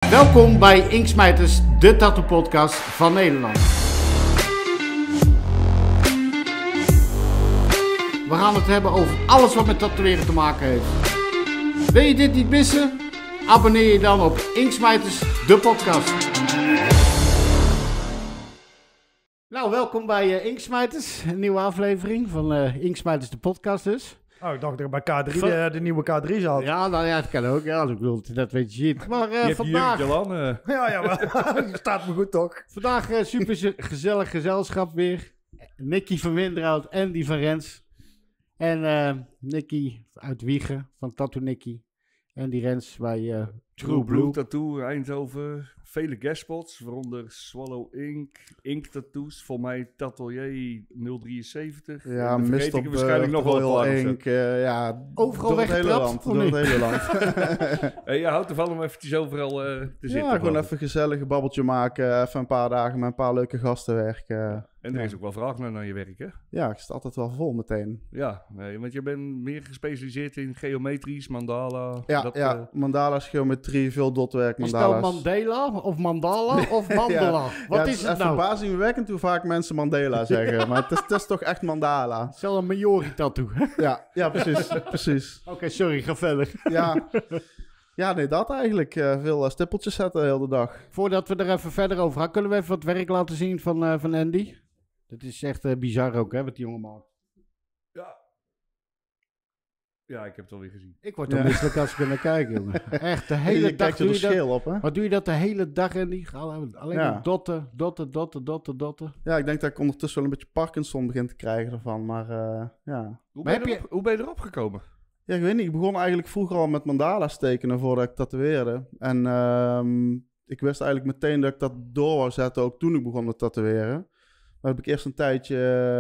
Welkom bij Inksmijters, de tattoo podcast van Nederland. We gaan het hebben over alles wat met tatoeëren te maken heeft. Wil je dit niet missen? Abonneer je dan op Inksmijters, de podcast. Nou, welkom bij Inksmijters, een nieuwe aflevering van Inksmijters, de podcast dus. Oh, ik dacht dat ik bij K3 de nieuwe K3 zat. Ja, nou ja, dat kan ook. Ja, ik bedoel, dat weet je niet. Maar vandaag... Ja, maar staat me goed toch? Vandaag super gezellig gezelschap weer. Nicky van Winderhout en die van Rens. En Nicky uit Wiegen van Tattoo Nicky. En die Rens bij True Blue Tattoo Eindhoven. Vele guestspots, waaronder Swallow Ink, Ink Tattoos, voor mij Tatelier 073. Ja, en mist op waarschijnlijk nog wel Ink. Ja, overal weggetrapt. Door het hele land. Hey, je houdt ervan om eventjes overal te zitten. Ja, gewoon even gezellig een babbeltje maken. Even een paar dagen met een paar leuke gasten werken. En er is ook wel vraag naar je werk, hè? Ja, ik sta altijd wel vol meteen. Ja, nee, want je bent meer gespecialiseerd in geometrisch, mandala. Ja, mandala's, geometrie, veel dotwerk, Is mandala's. dat Mandela of Mandala of Mandala? Wat is het nou? verbazingwekkend hoe vaak mensen Mandela zeggen. Maar het is toch echt mandala. Het is wel een Maori tattoo. Ja, precies. Oké, sorry, ga verder. Ja, nee, dat eigenlijk. Veel stippeltjes zetten de hele dag. Voordat we er even verder over gaan, kunnen we even wat werk laten zien van Andy? Dat is echt bizar ook, hè, wat die jongen maakt. Ja, ik heb het alweer gezien. Ik word toch misselijk als ik er naar kijk, jongen. Echt, de hele dag doe je dat. Op, hè? Wat doe je dat de hele dag, Andy? Alleen maar dotten. Ja, ik denk dat ik ondertussen wel een beetje Parkinson begin te krijgen ervan, maar ja. Hoe ben je erop gekomen? Ja, ik weet niet. Ik begon eigenlijk vroeger al met mandala's tekenen voordat ik tatoeëerde. En ik wist eigenlijk meteen dat ik dat door wou zetten, ook toen ik begon met tatoeëren. Maar heb ik eerst een tijdje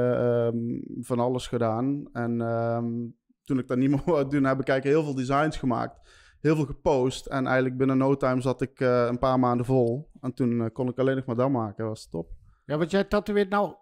van alles gedaan. En toen ik dat niet meer wou doen, heb ik eigenlijk heel veel designs gemaakt. Heel veel gepost. En eigenlijk binnen no time zat ik een paar maanden vol. En toen kon ik alleen nog maar dat maken. Dat was top. Ja, want jij tatoeëert nou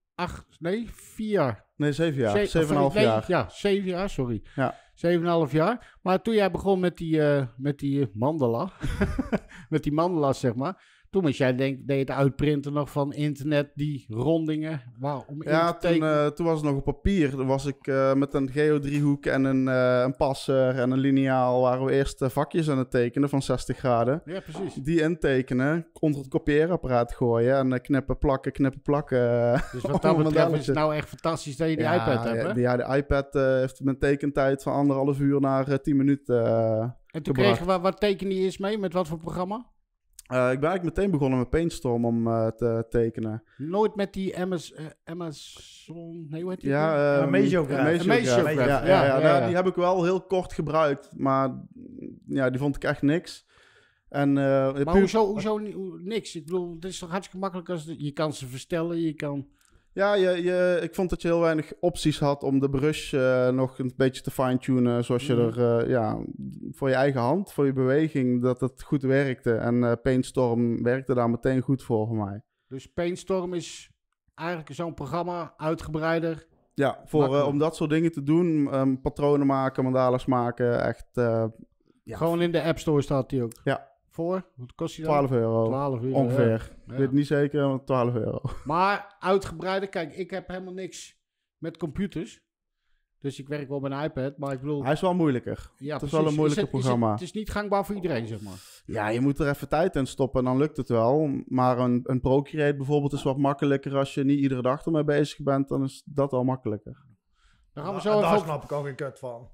4 jaar. Nee, 7 jaar. 7,5 jaar. Ja, 7 jaar, sorry. Ja. 7,5 jaar. Maar toen jij begon met die mandala, met die mandala's, zeg maar. Toen was jij, deed je het uitprinten nog van internet, die rondingen. Om in te tekenen. Toen was het nog op papier. Toen was ik met een geodriehoek en een passer en een liniaal. Waren we eerst vakjes aan het tekenen van 60 graden. Ja, precies. Die intekenen, onder het kopieerapparaat gooien en knippen, plakken. Dus wat dat betreft is het nou echt fantastisch dat je die iPad hebt, hè? De iPad heeft mijn tekentijd van 1,5 uur naar 10 minuten En toen kregen we, wat tekende je eens mee? Met wat voor programma? Ik ben eigenlijk meteen begonnen met Paintstorm om te tekenen. Nooit met die Amazon... Nee, hoe heet die? Meziograph. Ja, die heb ik wel heel kort gebruikt. Maar ja, die vond ik echt niks. En, maar hoezo niks? Ik bedoel, het is toch hartstikke makkelijk als... Je kan ze verstellen, je kan... Ja, ik vond dat je heel weinig opties had om de brush nog een beetje te fine-tunen. Zoals je er voor je eigen hand, voor je beweging, dat het goed werkte. En Paintstorm werkte daar meteen goed voor mij. Dus Paintstorm is eigenlijk zo'n programma, uitgebreider. Ja, om dat soort dingen te doen. Patronen maken, mandala's maken, echt... Gewoon in de App Store staat die ook? Ja. Voor? Wat kost die dan? €12. 12 euro. Ongeveer. Ja. Ik weet het niet zeker, maar €12. Maar uitgebreider, kijk, ik heb helemaal niks met computers. Dus ik werk wel met een iPad, maar ik bedoel... Hij is wel moeilijker. Ja, het is wel een moeilijker programma. Het is niet gangbaar voor iedereen, zeg maar. Ja, je moet er even tijd in stoppen en dan lukt het wel. Maar een Procreate bijvoorbeeld is wat makkelijker. Als je niet iedere dag ermee bezig bent, dan is dat wel makkelijker. Daar snap ik ook geen kut van.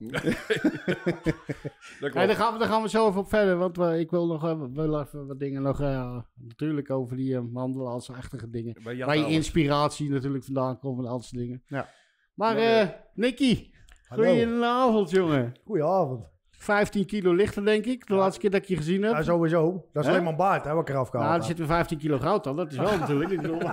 Daar gaan we zo even op verder. Want ik wil nog even wat dingen natuurlijk over die mandala's-achtige dingen. Waar je inspiratie natuurlijk vandaan komt en al dat soort dingen. Ja. Maar Nicky, goedenavond jongen. Goedenavond. 15 kilo lichter denk ik, de laatste keer dat ik je gezien heb. Ja, sowieso. Dat is alleen maar baard, hè, wat ik eraf gehaald Nou, er zitten 15 kilo goud dan, dat is wel natuurlijk.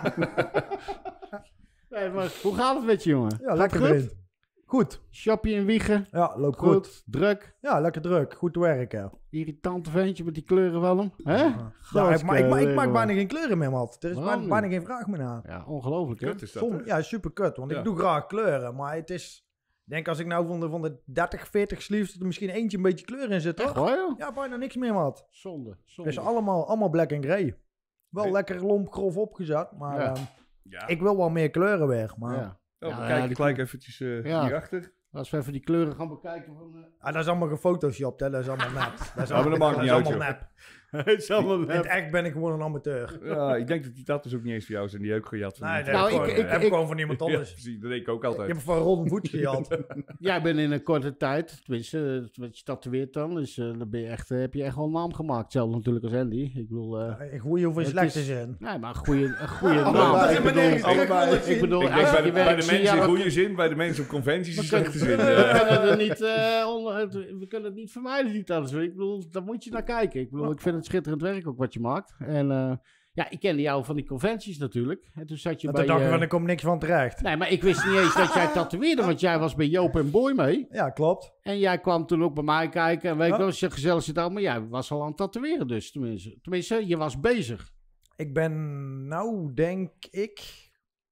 Nee, maar hoe gaat het met je jongen? Ja, lekker erin. Goed. Shoppie in Wiegen. Ja, loopt goed. Druk. Ja, lekker druk. Goed te werken. Irritante ventje met die kleuren van hem. Hè? Ja, ik maak bijna geen kleuren meer, man. Er is bijna geen vraag meer naar. Ja, ongelooflijk, hè? Kut is dat, hè? Ja, super kut. Want ik doe graag kleuren, maar het is Ik denk als ik nou van de 30, 40 sleeves er misschien eentje een beetje kleur in zit, Echt toch? waar, joh? Ja, bijna niks meer, maat. Zonde. Het is allemaal black en grey. Wel Nee. lekker lomp grof opgezet, maar Ja. Ja. ik wil wel meer kleuren weer. Maar Ja. Oh, Ja, kijk die gelijk eventjes Ja. hierachter. Als we even die kleuren gaan bekijken van... dat is allemaal gefotoshopt, hè. Dat is allemaal nep. Dat is Ja, maar dat maakt niet uit, allemaal joh. nep. Het is allemaal In het echt ben ik gewoon een amateur. Ja, ik denk dat die tattoos ook niet eens voor jou zijn. Die heb ik gejat van Nee, iemand. dat Nou, heb ik gewoon van iemand Ja, anders. precies. Dat denk ik ook Je altijd. hebt van Ron een voetje gehad. Jij bent in een korte tijd, tenminste, wat je tatoeëert dan, dus dan ben je echt, heb je echt wel een naam gemaakt. Hetzelfde natuurlijk als Andy. Ik bedoel, In goede of in Het slechte is- zin. nee, maar een goede naam. Allebei. Ik bedoel, ik bedoel, Ik denk als bij je de werkt, mensen zie je in dat- goede zin, bij de mensen op conventies in We kunnen, slechte zin. we kunnen er niet, we kunnen het niet vermijden, die tattoos. Ik bedoel, daar moet je naar kijken. Ik bedoel, ik vind het schitterend werk ook wat je maakt. En ja, ik kende jou van die conventies natuurlijk. En toen zat je En bij... toen dacht ik van, er komt niks van terecht. Nee, maar ik wist niet eens dat jij tatoeëerde, want jij was bij Joop en Boy mee. Ja, klopt. En jij kwam toen ook bij mij kijken en weet ik Ja. wel, als je gezellig zit aan, maar jij was al aan het tatoeëren dus, tenminste, je was bezig. Ik ben nou, denk ik,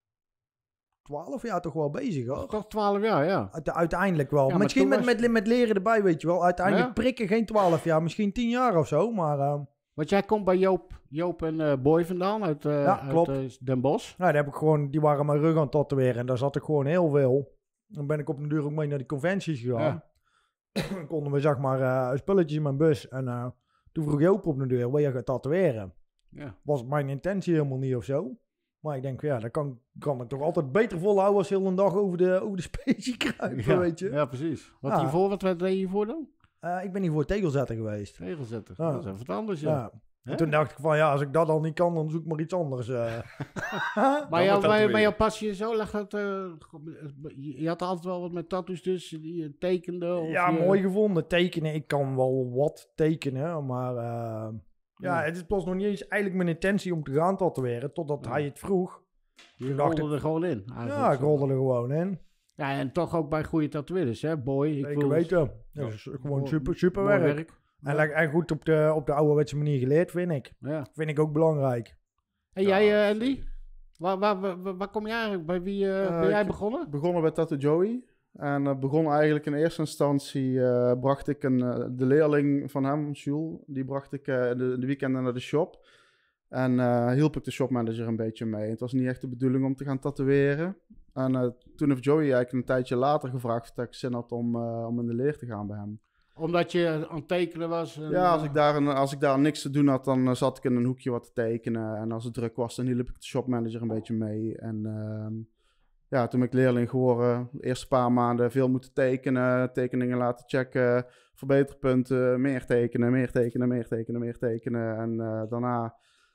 12 jaar toch wel bezig, hoor. Toch 12 jaar, ja. Uiteindelijk wel. Ja, maar Misschien toen met leren erbij, weet je wel. Uiteindelijk Ja. prikken geen 12 jaar, misschien 10 jaar of zo. Maar Want jij komt bij Joop en Boy vandaan uit, klopt. uit Den Bosch. nou, daar heb ik gewoon, die waren mijn rug aan het tatoeëren. En daar zat ik gewoon heel veel. Dan ben ik op de duur ook mee naar die conventies gegaan. Dan konden we, zeg maar, spulletjes in mijn bus. En toen vroeg Joop op de deur, wil je gaan tatoeëren? Ja. Was mijn intentie helemaal niet of zo. Maar ik denk, ja, dat kan ik toch altijd beter volhouden als heel een dag over de specie kruipen, Ja, weet je. ja, precies. Wat Ja. hiervoor, wat deed je hiervoor dan? Ik ben hiervoor tegelzetter geweest. Regelzetter. Ja. Dat is even wat anders, ja. Ja. Hè? En toen dacht ik van, ja, als ik dat al niet kan, dan zoek ik maar iets anders. Maar tatoeëren. jouw passie en zo, lag dat, je had altijd wel wat met tattoos dus, die je tekende? Of Ja, je- mooi gevonden. Tekenen, ik kan wel wat tekenen, maar ja, het is pas nog niet eens eigenlijk mijn intentie om te gaan tatoeëren, totdat Ja. hij het vroeg. Je dacht rolde er gewoon in. Ja, eigenlijk. ik rolde er gewoon in. Ja, en toch ook bij goede tatoeëerders, hè, Boy. Ik Zeker weten. Dat is gewoon mooi- super mooi werk. En goed op de ouderwetse manier geleerd, vind ik. Ja. Vind ik ook belangrijk. En jij, Andy? Waar kom je eigenlijk? Bij wie ben jij ik- begonnen? Begonnen bij Tattoo Joey. En begon eigenlijk in eerste instantie, bracht ik de leerling van hem, Jules, die bracht ik de weekenden naar de shop. En hielp ik de shopmanager een beetje mee. Het was niet echt de bedoeling om te gaan tatoeëren. En toen heeft Joey eigenlijk een tijdje later gevraagd of ik zin had om in de leer te gaan bij hem. Omdat je aan het tekenen was? En, Ja, als ik daar niks te doen had, dan zat ik in een hoekje wat te tekenen. En als het druk was, dan hielp ik de shopmanager een beetje mee. En ja, toen ben ik leerling geworden, de eerste paar maanden veel moeten tekenen, tekeningen laten checken, verbeterpunten, meer tekenen. En daarna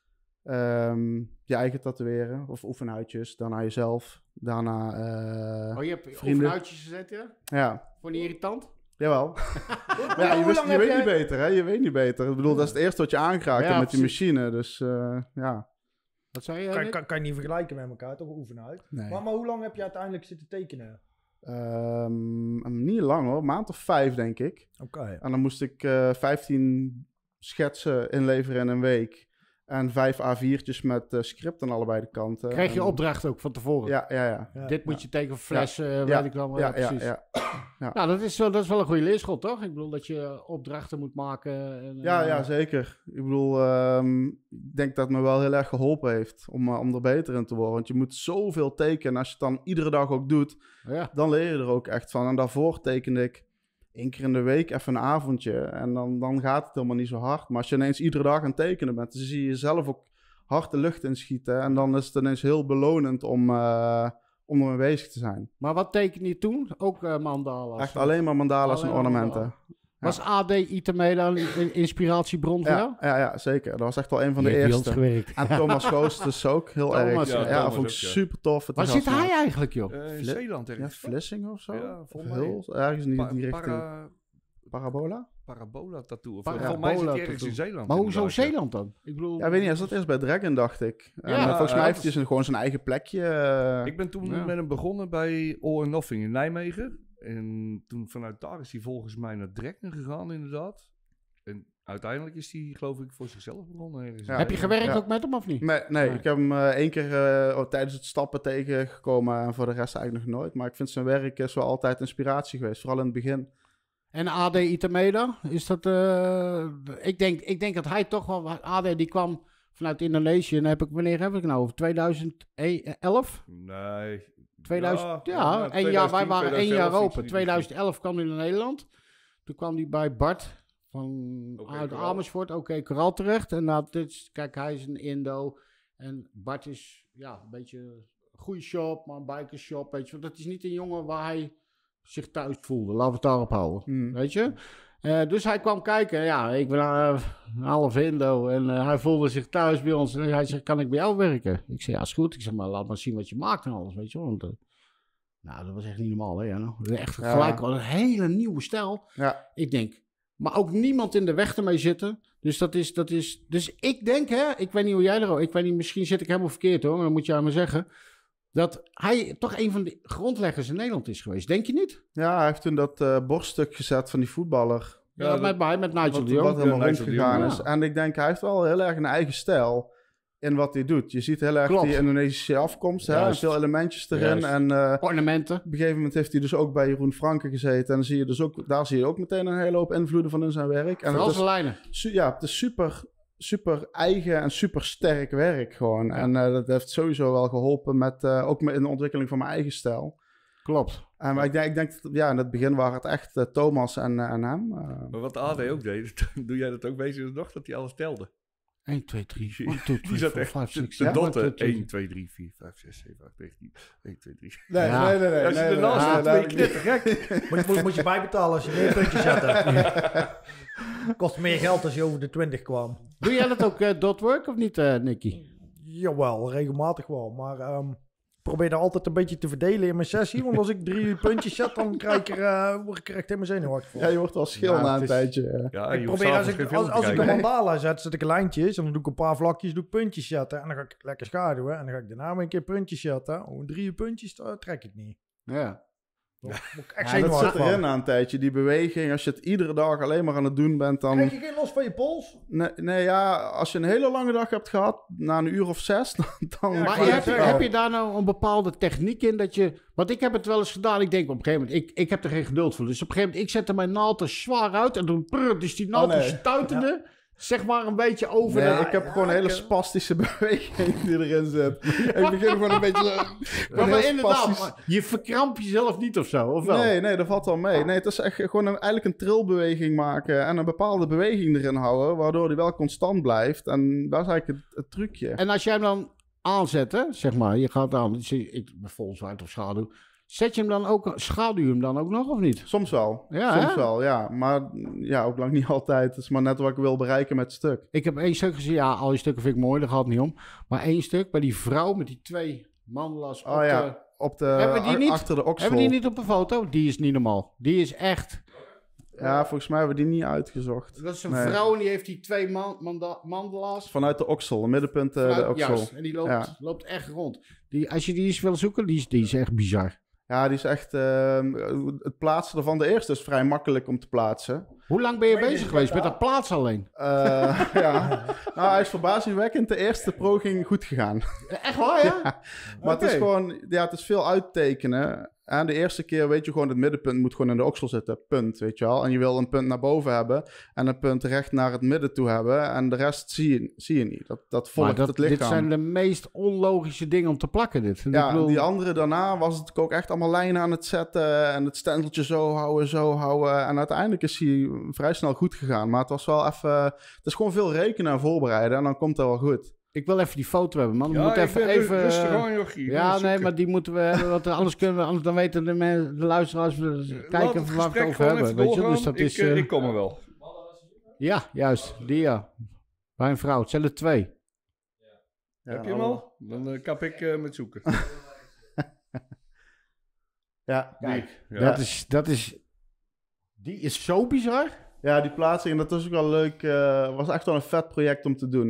je eigen tatoeëren of oefenhuidjes, daarna jezelf, daarna Oh, je hebt vrienden. oefenuitjes gezet, ja? ja. Vond je irritant? Jawel. Maar ja, je weet niet beter, hè? Je weet niet beter. Ik bedoel, dat is het eerste wat je aanraakt Ja, met die precies. machine. Dus ja. Wat zei je? Nick? Kan je niet vergelijken met elkaar, toch? Oefenen uit. Nee. Maar hoe lang heb je uiteindelijk zitten tekenen? Niet lang hoor, een maand of 5 denk ik. Oké. En dan moest ik 15 schetsen inleveren in een week. En 5 A4'tjes met script aan allebei de kanten. Kreeg je En- opdracht ook van tevoren? Ja. Ja. Dit moet je tekenen voor fles, weet Ja. ik dan wel Ja, precies. ja. Nou, dat is wel een goede leerschool, toch? Ik bedoel dat je opdrachten moet maken. En, Ja, zeker. Ik bedoel, ik denk dat het me wel heel erg geholpen heeft om er beter in te worden. Want je moet zoveel tekenen. Als je het dan iedere dag ook doet, Ja. dan leer je er ook echt van. En daarvoor tekende ik 1 keer in de week even een avondje. En dan gaat het helemaal niet zo hard. Maar als je ineens iedere dag aan het tekenen bent, dan zie je jezelf ook hard de lucht inschieten. En dan is het ineens heel belonend om ermee bezig te zijn. Maar wat teken je toen? Ook mandala's? Echt alleen maar mandala's en Alleen maar ornamenten. Was AD Itameda een inspiratiebron voor jou? Ja, zeker. Dat was echt wel een van Die de heeft bij ons eerste. gewerkt. En Thomas Goost dus ook heel Thomas, erg. ja, Ja, Thomas vond ik ook, ja. super tof. Waar zit hij eigenlijk, joh? In Fli- Zeeland Ja, ergens. Vlissingen of zo? Ja, Of volgens mij. heel, ergens in die richting. Parabola Parabola? tattoo. Of Parabola volgens mij zit hij ergens tattoo. in Zeeland. Maar hoezo inderdaad, ja. Zeeland dan? Ik bedoel... Ja, weet niet. Hij zat eerst bij Dragon, dacht ik. En, Ja, volgens mij ja, heeft dat hij gewoon zijn eigen plekje. Ik ben toen Ja. met hem begonnen bij All or Nothing in Nijmegen. En toen vanuit daar is hij volgens mij naar Dragon gegaan, inderdaad. En Uiteindelijk is hij, geloof ik, voor zichzelf begonnen. ergens. Ja, Heb je gewerkt ja. ook met hem of niet? Nee, Nee. ik heb hem 1 keer tijdens het stappen tegengekomen en voor de rest eigenlijk nog nooit. Maar ik vind zijn werk is wel altijd inspiratie geweest, vooral in het begin. En AD Itameda, is dat... ik denk dat hij toch wel... AD die kwam vanuit Indonesië. En wanneer heb ik nou? Over 2011? Nee. 2000, ja, nou, één jaar, wij 2010, waren 1 jaar 2011 iets open. in die 2011 kwam hij naar Nederland. Toen kwam hij bij Bart uit Coral. Amersfoort, Coral terecht. En nou, kijk, hij is een Indo. En Bart is een beetje een goede shop, maar een bikershop. Weet je, want dat is niet een jongen waar hij zich thuis voelde. Laten we het daarop houden. Weet je? Dus hij kwam kijken. Ja, ik ben een half Indo. En hij voelde zich thuis bij ons. En hij zegt, kan ik bij jou werken? Ik zei, ja, is goed. Ik zeg, maar laat maar zien wat je maakt en alles. Weet je wel. Want, nou, dat was echt niet normaal. Hè, Jan? Echt gelijk al een hele nieuwe stijl. Ja. Ik denk, maar ook niemand in de weg ermee zitten. Dus dus ik denk, hè, ik weet niet hoe jij erover... Ik weet niet, misschien zit ik helemaal verkeerd hoor. Dat moet je aan me zeggen. Dat hij toch een van de grondleggers in Nederland is geweest. Denk je niet? Ja, hij heeft toen dat borststuk gezet van die voetballer. Ja, met Nigel de Jong. Wat helemaal Nigel de rondgegaan Jong, is. ja. En ik denk, hij heeft wel heel erg een eigen stijl in wat hij doet. Je ziet heel erg Klopt. die Indonesische afkomst. Hè? En Juist. veel elementjes erin. Juist. En Ornamenten. op een gegeven moment heeft hij dus ook bij Jeroen Franke gezeten. En dan zie je dus ook, daar zie je ook meteen een hele hoop invloeden van in zijn werk. En Vooral het zijn is, lijnen. het is super eigen en super sterk werk gewoon. Ja. En dat heeft sowieso wel geholpen met, ook in de ontwikkeling van mijn eigen stijl. Klopt. Maar ik denk dat, in het begin waren het echt Thomas en hem. Maar wat AD ook deed, doe jij dat ook bezig nog, dat hij alles telde? 1, 2, 3, 1, 2, 3, Die zat 4, echt 5, 6, de 7, dotten. 1, 2, 3, 4, 5, 6, 7, 8, 9, 10, 1, 2, 3. Nee, Ja. nee. Als je ernaast zit, ben je knettergek. Moet je bijbetalen als je meer puntjes zet. Kost meer geld als je over de 20 kwam. Doe jij dat ook dotwork of niet, Nicky? Jawel, regelmatig wel. Maar probeer dat altijd een beetje te verdelen in mijn sessie. Want als ik 3 puntjes zet, dan word ik er echt helemaal zenuwachtig van. Ja, je wordt wel schil Ja, na het een is- tijdje. Ja, Ik je hoeft probeer s'avonds geen film te als ik een kijken. mandala zet ik lijntjes. En dan doe ik een paar vlakjes, doe ik puntjes zetten. En dan ga ik lekker schaduwen. En dan ga ik daarna weer een keer puntjes zetten. 3 puntjes, dat trek ik niet. Ja. Daar word ik echt Dat zenuwachtig zit van. erin na een tijdje, die beweging. Als je het iedere dag alleen maar aan het doen bent, dan... Krijg je geen los van je pols? Nee, als je een hele lange dag hebt gehad, na een uur of 6, dan... Ja, Maar ik heb je daar nou een bepaalde techniek in dat je... Want ik heb het wel eens gedaan. Ik denk op een gegeven moment... Ik heb er geen geduld voor. Dus op een gegeven moment... Ik zette mijn naald er zwaar uit. En toen... Dus die naald nee. stuiterde... Zeg maar een beetje over Nee, de... ik heb gewoon een hele spastische beweging die erin zit. Ik begin gewoon een beetje... Maar heel inderdaad, spastisch. maar je verkrampt jezelf niet of zo, of wel? Nee, dat valt wel mee. Nee, het is echt gewoon eigenlijk een trilbeweging maken en een bepaalde beweging erin houden, waardoor die wel constant blijft. En dat is eigenlijk het trucje. En als jij hem dan aanzet, hè, zeg maar, je gaat aan, ik ben vol zwart of schaduw. Zet je hem dan ook, schaduw je hem dan ook nog of niet? Soms wel. Ja, Soms hè? wel, ja. Maar ja, ook lang niet altijd. Het is maar net wat ik wil bereiken met het stuk. Ik heb 1 stuk gezien, ja, al die stukken vind ik mooi, daar gaat het niet om. Maar 1 stuk bij die vrouw met die 2 mandelas op Oh ja, op de, Hebben we die niet? achter de oksel. Hebben we die niet op een foto? Die is niet normaal. Die is echt... Ja, volgens mij hebben we die niet uitgezocht. Dat is een Nee. vrouw en die heeft die 2 mandelas. Vanuit de oksel, het middenpunt de vanuit- oksel. Juist, en die Ja. loopt echt rond. Als je die eens wil zoeken, die is echt bizar. Ja, die is echt... het plaatsen ervan, de eerste is vrij makkelijk om te plaatsen. Hoe lang ben je bezig geweest met dat plaats alleen? Ja, nou, hij is verbazingwekkend. De eerste poging goed gegaan. Echt waar, ja? Maar het is Oké. gewoon, ja, het is veel uittekenen. En de eerste keer weet je gewoon, het middenpunt moet gewoon in de oksel zitten. Punt, weet je wel. En je wil een punt naar boven hebben. En een punt recht naar het midden toe hebben. En de rest zie je niet. Dat volgt Maar het lichaam. dit zijn de meest onlogische dingen om te plakken, dit. Ja, Ik bedoel, die andere daarna was het ook echt allemaal lijnen aan het zetten. En het stendeltje zo houden. En uiteindelijk is hij vrij snel goed gegaan. Maar het was wel even... Het is gewoon veel rekenen en voorbereiden. En dan komt het wel goed. Ik wil even die foto hebben, man. We Ja, moeten ik ben even... rustig aan, jochie. Ja, nee, maar die moeten we hebben. Want anders kunnen we... Anders dan weten de luisteraars... Kijken waar we het over hebben. Weet je? Dus dat is... Ik kom er wel. Ja, juist. Die ja. Bij een vrouw. Het zijn er 2. Ja, Heb je hem al? Dan kap ik met zoeken. Ja, Kijk, Ja. dat is... Die is zo bizar. ja, die plaatsing, dat is ook wel leuk. Was echt wel een vet project om te doen.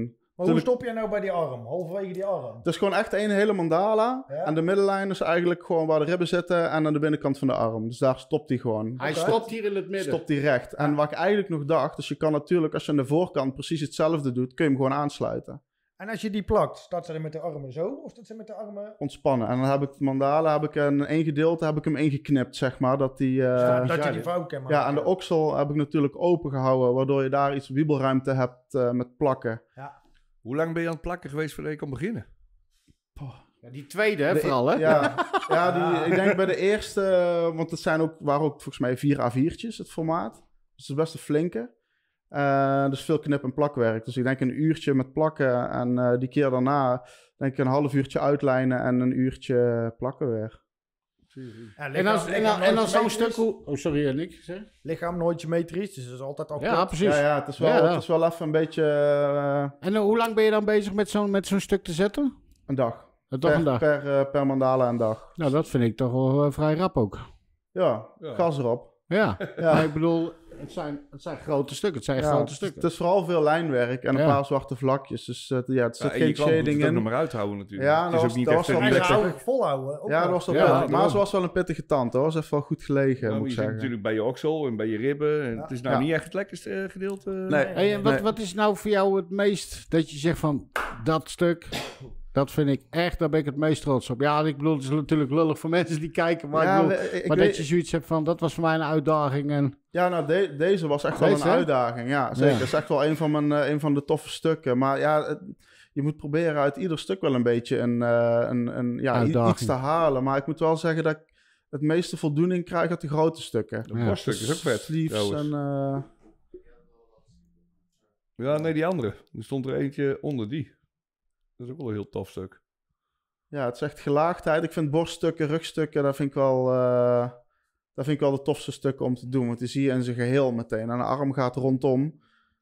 Maar hoe stop je nou bij die arm? Halverwege die arm? Het is gewoon echt één hele mandala. Ja. En de middenlijn is eigenlijk gewoon waar de ribben zitten en aan de binnenkant van de arm. Dus daar stopt hij gewoon. Hij Oké. stopt hier in het midden. Stopt hij recht. En wat ik eigenlijk nog dacht, dus je kan natuurlijk, als je aan de voorkant precies hetzelfde doet, kun je hem gewoon aansluiten. En als je die plakt, staat ze er met de armen zo? Of staat ze met de armen... Ontspannen. En dan heb ik de mandala, heb ik in één gedeelte heb ik hem ingeknipt, zeg maar. Dat die, dat je die vouw kan maken? ja, aan de oksel heb ik natuurlijk open gehouden, waardoor je daar iets wiebelruimte hebt met plakken. Hoe lang ben je aan het plakken geweest voordat je kon beginnen? Ja, die tweede, hè, De- vooral, hè? Ja, ik denk bij de eerste, want het waren ook volgens mij 4 A4'tjes het formaat. Dus het is best een flinke. Dus veel knip- en plakwerk. Dus ik denk een uurtje met plakken en die keer daarna denk ik een half uurtje uitlijnen en een uurtje plakken weer. Ja, En als zo'n stuk... symmetrisch. Oh, sorry, Nick. Zeg. Lichaam nooit symmetrisch, dus dat is altijd al Ja, kort. precies. Ja, het is wel, Ja. Het is wel even een beetje En hoe lang ben je dan bezig met zo'n stuk te zetten? een dag. Toch een dag? Per mandala een dag. Nou, dat vind ik toch wel vrij rap ook. Ja, Ja. gas erop. Ja, Ja. maar ik bedoel, het zijn grote stukken. Het zijn Ja, grote stukken. Het is vooral veel lijnwerk en een Ja. paar zwarte vlakjes. Dus er Ja, zit en je geen klant moet shading het ook nog in. maar uithouden natuurlijk. Ja, het dat is ook was- niet dat echt was een wel En lekker. ze lekker... houden volhouden. ook Ja, nog. dat was wel Ja, pittig. daarom. Maar ze was wel een pittige tand hoor. Ze heeft wel goed gelegen, Ja, moet maar ik je zit zeggen. natuurlijk bij je oksel en bij je ribben. En Ja. het is nou Ja. niet echt het lekkerste gedeelte. Nee. Hey, en wat is nou voor jou het meest dat je zegt van dat stuk, dat vind ik echt, daar ben ik het meest trots op. Ja, ik bedoel, het is natuurlijk lullig voor mensen die kijken, maar, Ja, ik bedoel, ik maar weet- dat je zoiets hebt van, dat was voor mij een uitdaging. En Ja, nou, deze was echt wel Deze, een hè? uitdaging. Ja, zeker. Ja. Dat is echt wel een van de toffe stukken. Maar ja, je moet proberen uit ieder stuk wel een beetje Uitdaging. iets te halen. Maar ik moet wel zeggen dat ik het meeste voldoening krijg uit de grote stukken. Dat Ja. borststuk is ook vet. Sleeves trouwens. en... Ja, nee, die andere. Er stond er eentje onder die. Dat is ook wel een heel tof stuk. ja, het is echt gelaagdheid. Ik vind borststukken, rugstukken, dat vind ik wel... dat vind ik wel de tofste stukken om te doen. Want die zie je in zijn geheel meteen. En de arm gaat rondom.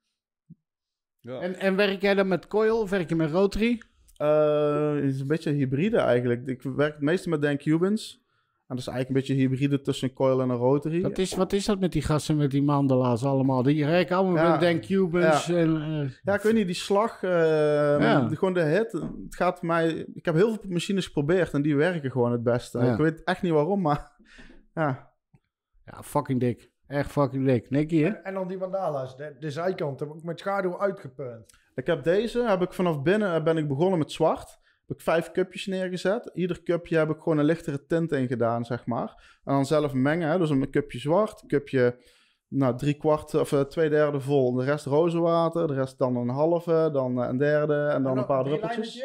Ja. en werk jij dan met coil of werk je met rotary? Het is een beetje hybride eigenlijk. Ik werk het meeste met Dan Cubans. En dat is eigenlijk een beetje hybride tussen een coil en een rotary. Wat is dat met die gasten met die mandala's allemaal? Die werken allemaal Ja. met Dan Cubans. Ja. En, Ja, ik weet niet, die slag, gewoon de hit. Het gaat mij... Ik heb heel veel machines geprobeerd en die werken gewoon het beste. Ja. Ik weet echt niet waarom, maar ja. ja, fucking dik. Echt fucking dik. Nicky, hè? En dan die mandala's, de zijkant, heb ik met schaduw uitgepunt. Ik heb vanaf binnen ben ik begonnen met zwart. Heb ik 5 cupjes neergezet. Ieder cupje heb ik gewoon een lichtere tint in gedaan, zeg maar. En dan zelf mengen, hè. Dus een cupje zwart, cupje, nou, 3/4 of 2/3 vol. De rest rozenwater, de rest dan een halve, dan een derde en dan een paar druppeltjes.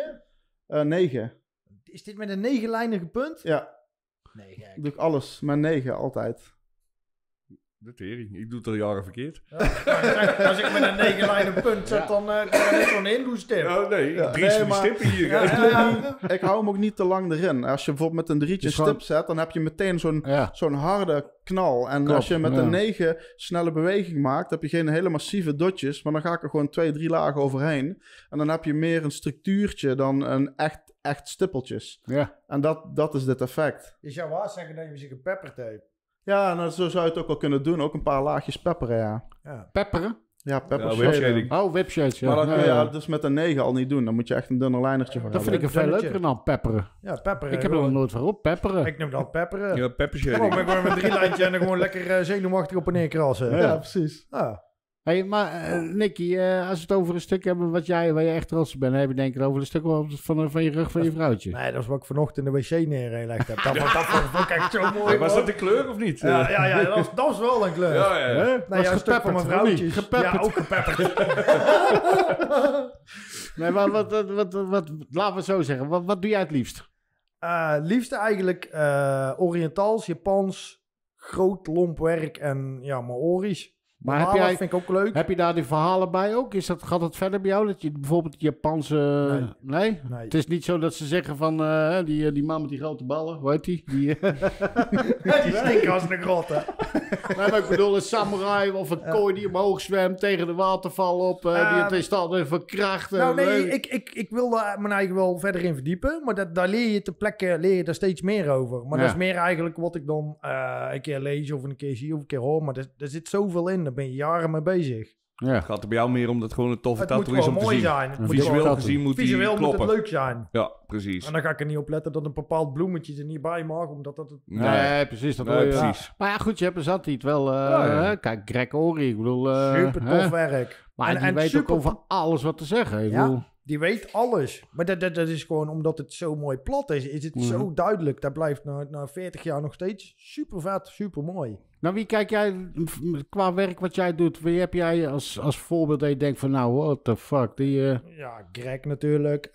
9. Is dit met een 9-lijnige punt? Ja, Nee, gek. doe ik alles met 9 altijd. De tering. Ik doe het al jaren verkeerd. Als ik met een 9-lijnige punt zet, dan kan er niet zo'n hindoe-stip. Oh nee, Ja, drie nee, maar- stippen hier. Ja, guys. ja. Ik hou hem ook niet te lang erin. Als je bijvoorbeeld met een 3'tje Dus stip gewoon- zet, dan heb je meteen Ja. zo'n harde knal. En Klopt, als je met ja. een 9 snelle beweging maakt, heb je geen hele massieve dotjes. Maar dan ga ik er gewoon 2-3 lagen overheen. En dan heb je meer een structuurtje dan een echt stippeltjes. Ja. En dat is dit effect. Je zou wel zeggen dat je zich een peppertape. Ja, nou, zo zou je het ook wel kunnen doen. Ook een paar laagjes pepperen, ja. Ja. Pepperen? Ja, pepper Ja, shading. whipshading. Oh, whipshades, ja. Maar dat kun je Ja, ja. dus met een 9 al niet doen. Dan moet je echt een dunner lijnertje voor Dat vind ik hebben. een veel Dunnetje. leuker dan pepperen. Ja, pepperen. Ik heb er nog nooit van op, pepperen. Ik noem dat pepperen. Ja, pepper Gewoon shading. met gewoon een 3-lijntje en dan gewoon lekker zenuwachtig op en neer krassen. Ja, precies. Ah. Hey, maar Nicky, als we het over een stuk hebben waar je echt trots op bent, dan heb je denk ik over een stuk van je rug van je vrouwtje. Nee, dat is wat ik vanochtend in de wc neergelegd heb. Dat vond ik echt zo mooi. Hey, was hoor. dat de kleur of niet? Ja, dat was wel een kleur. Ja, ja. Hè? Nee, ja, een stuk van mijn vrouwtjes. Gepepperd. Ja, ook gepepperd. Nee, maar laten we het zo zeggen. Wat doe jij het liefst? Liefste eigenlijk Oriëntaals, Japans, groot lomp werk en ja, Maori's. Maar heb Mandala's jij- vind ik ook leuk. Heb je daar die verhalen bij ook? Gaat het verder bij jou? Dat je bijvoorbeeld Japanse... Nee? Nee. Het is niet zo dat ze zeggen van die man met die grote ballen, hoe heet die? Die Die stinken als een grot, hè. nee, maar ik bedoel een samurai of een kooi die omhoog zwemt tegen de waterval op. Die het is altijd verkrachten. Nou nee, ik wil daar mijn eigen wel verder in verdiepen. Maar daar leer je ter plekke daar steeds meer over. Maar Ja. dat is meer eigenlijk wat ik dan een keer lees of een keer zie of een keer hoor. Maar er zit zoveel in. Daar ben je jaren mee bezig. Ja. Het gaat er bij jou meer om dat het gewoon een toffe Het moet tattoo is gewoon om te mooi zien. zijn. Het moet Visueel gewoon- gezien moet die Visueel moet kloppen. het leuk zijn. Ja, precies. En dan ga ik er niet op letten dat een bepaald bloemetje er niet bij mag, omdat dat het... Nee, precies. Dat Nee, hoor je. precies. Maar ja, goed, je hebt er zat niet wel. ja. Kijk, Greg Ory, ik bedoel. Super hè? tof werk. Maar die weet ook over alles wat te zeggen. Ik Ja. bedoel, Die weet alles. Maar dat is gewoon omdat het zo mooi plat is het zo duidelijk. Dat blijft na 40 jaar nog steeds super vet, super mooi. nou, wie kijk jij qua werk wat jij doet? Wie heb jij als voorbeeld dat je denkt van nou, what the fuck? Ja, Greg natuurlijk.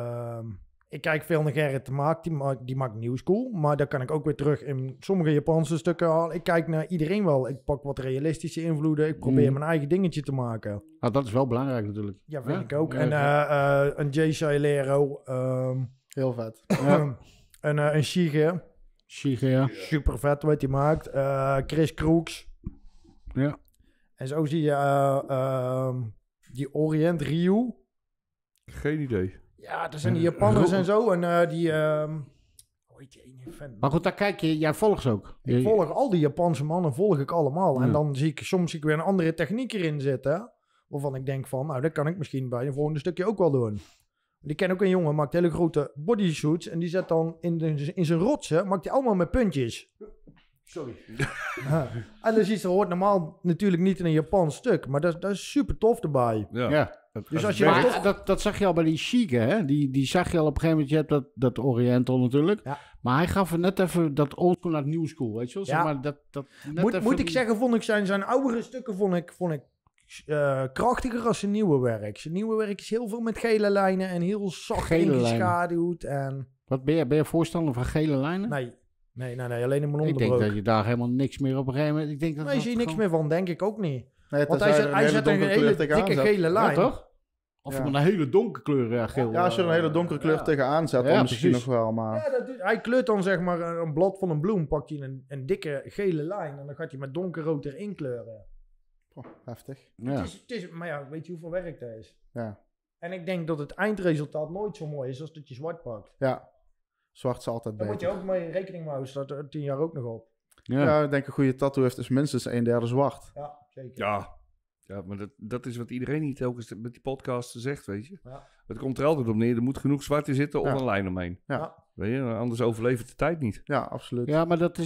Ik kijk veel naar Gerrit de Maak. Die maakt New School. Maar daar kan ik ook weer terug in sommige Japanse stukken halen. Ik kijk naar iedereen wel. Ik pak wat realistische invloeden. Ik probeer mijn eigen dingetje te maken. Nou, dat is wel belangrijk natuurlijk. Ja, vind Ja? ik ook. Ja, En een Jay Sailero. Heel vet. Een Shige. Shige, ja. Super vet wat hij maakt. Chris Crooks. Ja. En zo zie je die Orient Ryu. Geen idee. Ja, dat zijn die Japanners en zo. En die... hoe heet die ene vent? Maar goed, daar kijk je, jij volgt ze ook. Ik volg al die Japanse mannen, volg ik allemaal. Ja. En dan zie ik soms weer een andere techniek erin zitten. Waarvan ik denk van, nou, dat kan ik misschien bij een volgende stukje ook wel doen. Ik ken ook een jongen, maakt hele grote bodysuits. En die zet dan in zijn rotsen, maakt hij allemaal met puntjes. Sorry. Ja. En dan zie je, hoort normaal natuurlijk niet in een Japans stuk. Maar dat is super tof erbij. Ja. Dus als je Maar dat toch... dat zag je al bij die Shige, hè? Die zag je al op een gegeven moment. Je hebt dat Oriental natuurlijk. Ja. Maar hij gaf er net even dat oldschool naar New School, weet je wel? Zeg Ja. maar, dat net Moet ik zeggen, vond ik zijn oudere stukken vond ik krachtiger als zijn nieuwe werk. Zijn nieuwe werk is heel veel met gele lijnen en heel zacht Gele lijnen. ingeschaduwd. En... Wat ben je voorstander van gele lijnen? Nee, alleen in mijn Ik denk onderbroek. dat je daar helemaal niks meer op een gegeven moment... Ik denk dat Nee, je dat ziet niks gewoon- meer van, denk ik ook niet. Nee, Want tenzij er hij zet een donkere hele kleur tegenaan dikke zet. gele lijn. Ja, toch? Of Ja. een hele donkere kleur, ja, geel. Ja, als je er een hele donkere kleur tegenaan zet, Ja, dan misschien precies. nog wel. Maar Ja, hij kleurt dan zeg maar een blad van een bloem, pakt hij een dikke gele lijn en dan gaat hij met donkerrood erin kleuren. heftig. Ja. Het is, maar ja, weet je hoeveel werk dat is? Ja. En ik denk dat het eindresultaat nooit zo mooi is als dat je zwart pakt. Ja. Zwart is altijd Daar moet je beter. ook mee rekening mee houden, staat er 10 jaar ook nog op. Ja. Ja, ik denk een goede tattoo heeft dus minstens 1/3 zwart. Ja, zeker. Ja, maar dat is wat iedereen niet telkens met die podcast zegt, weet je. Ja. Het komt er altijd op neer, er moet genoeg zwart in zitten of Ja. een lijn omheen. Ja. Weet je, anders overleeft de tijd niet. Ja, absoluut. Ja, maar dat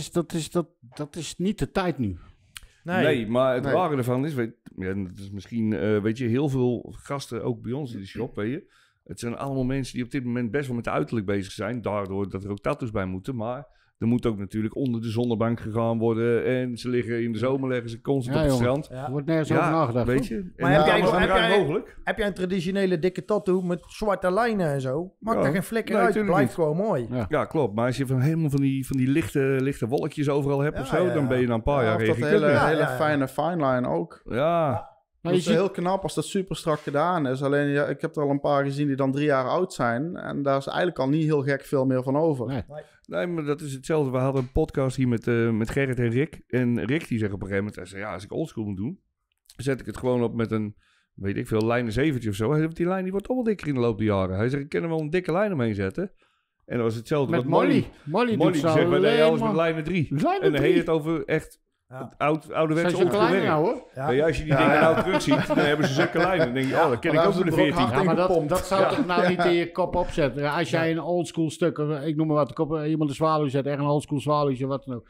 is niet de tijd nu. Nee, maar het Nee. rare ervan is, dat is misschien, weet je, heel veel gasten, ook bij ons in de shop, weet je. Het zijn allemaal mensen die op dit moment best wel met de uiterlijk bezig zijn. Daardoor dat er ook tattoos bij moeten. Maar er moet ook natuurlijk onder de zonnebank gegaan worden. En ze liggen in de zomer, leggen ze constant Ja, op het jongen. strand. Ja. Er wordt nergens over nagedacht. weet hoor. je. Maar En heb jij- dat is heb ruim jij- mogelijk. Heb jij een traditionele dikke tattoo met zwarte lijnen en zo? Maakt Ja. daar geen flikker Nee, uit, tuurlijk blijft niet. gewoon mooi. Ja. Ja, klopt. Maar als je helemaal van die lichte wolkjes overal hebt Ja, of zo, ja, dan ben je na een paar Ja, jaar of dat geen hele, kut meer. Ja, hele ja, ja. fijne fine line ook. Ja, Maar Dat je is ziet, heel knap als dat super strak gedaan is. Alleen, ja, ik heb er al een paar gezien die dan 3 jaar oud zijn. En daar is eigenlijk al niet heel gek veel meer van over. Nee. nee, maar dat is hetzelfde. We hadden een podcast hier met Gerrit en Rick. En Rick die zegt op een gegeven moment, hij zei, ja, als ik oldschool moet doen, zet ik het gewoon op met een, weet ik veel, lijn 7 of zo. Hij zegt, die lijn die wordt toch wel dikker in de loop der jaren. Hij zegt, ik kan er wel een dikke lijn omheen zetten. En dat was hetzelfde met wat Molly. Molly Molly doet die zo zegt, wij deden alleen alles met maar... lijnen 3. Lijnen En dan heet 3. het over echt Ja. het ouderwetse Zijn ze kleiner ongewerkt. nou hoor? Ja. Ja, als je die dingen nou terug ziet, dan hebben ze zulke lijnen. Dan denk je, oh, dat ken ik maar ook daar met is de het er ook 14. hard Ja, maar in dat zou toch nou niet in je kop opzetten. Ja, als jij een oldschool stuk, ik noem maar wat, iemand een zwaluw zet, echt een oldschool zwaluwtje, wat dan ook.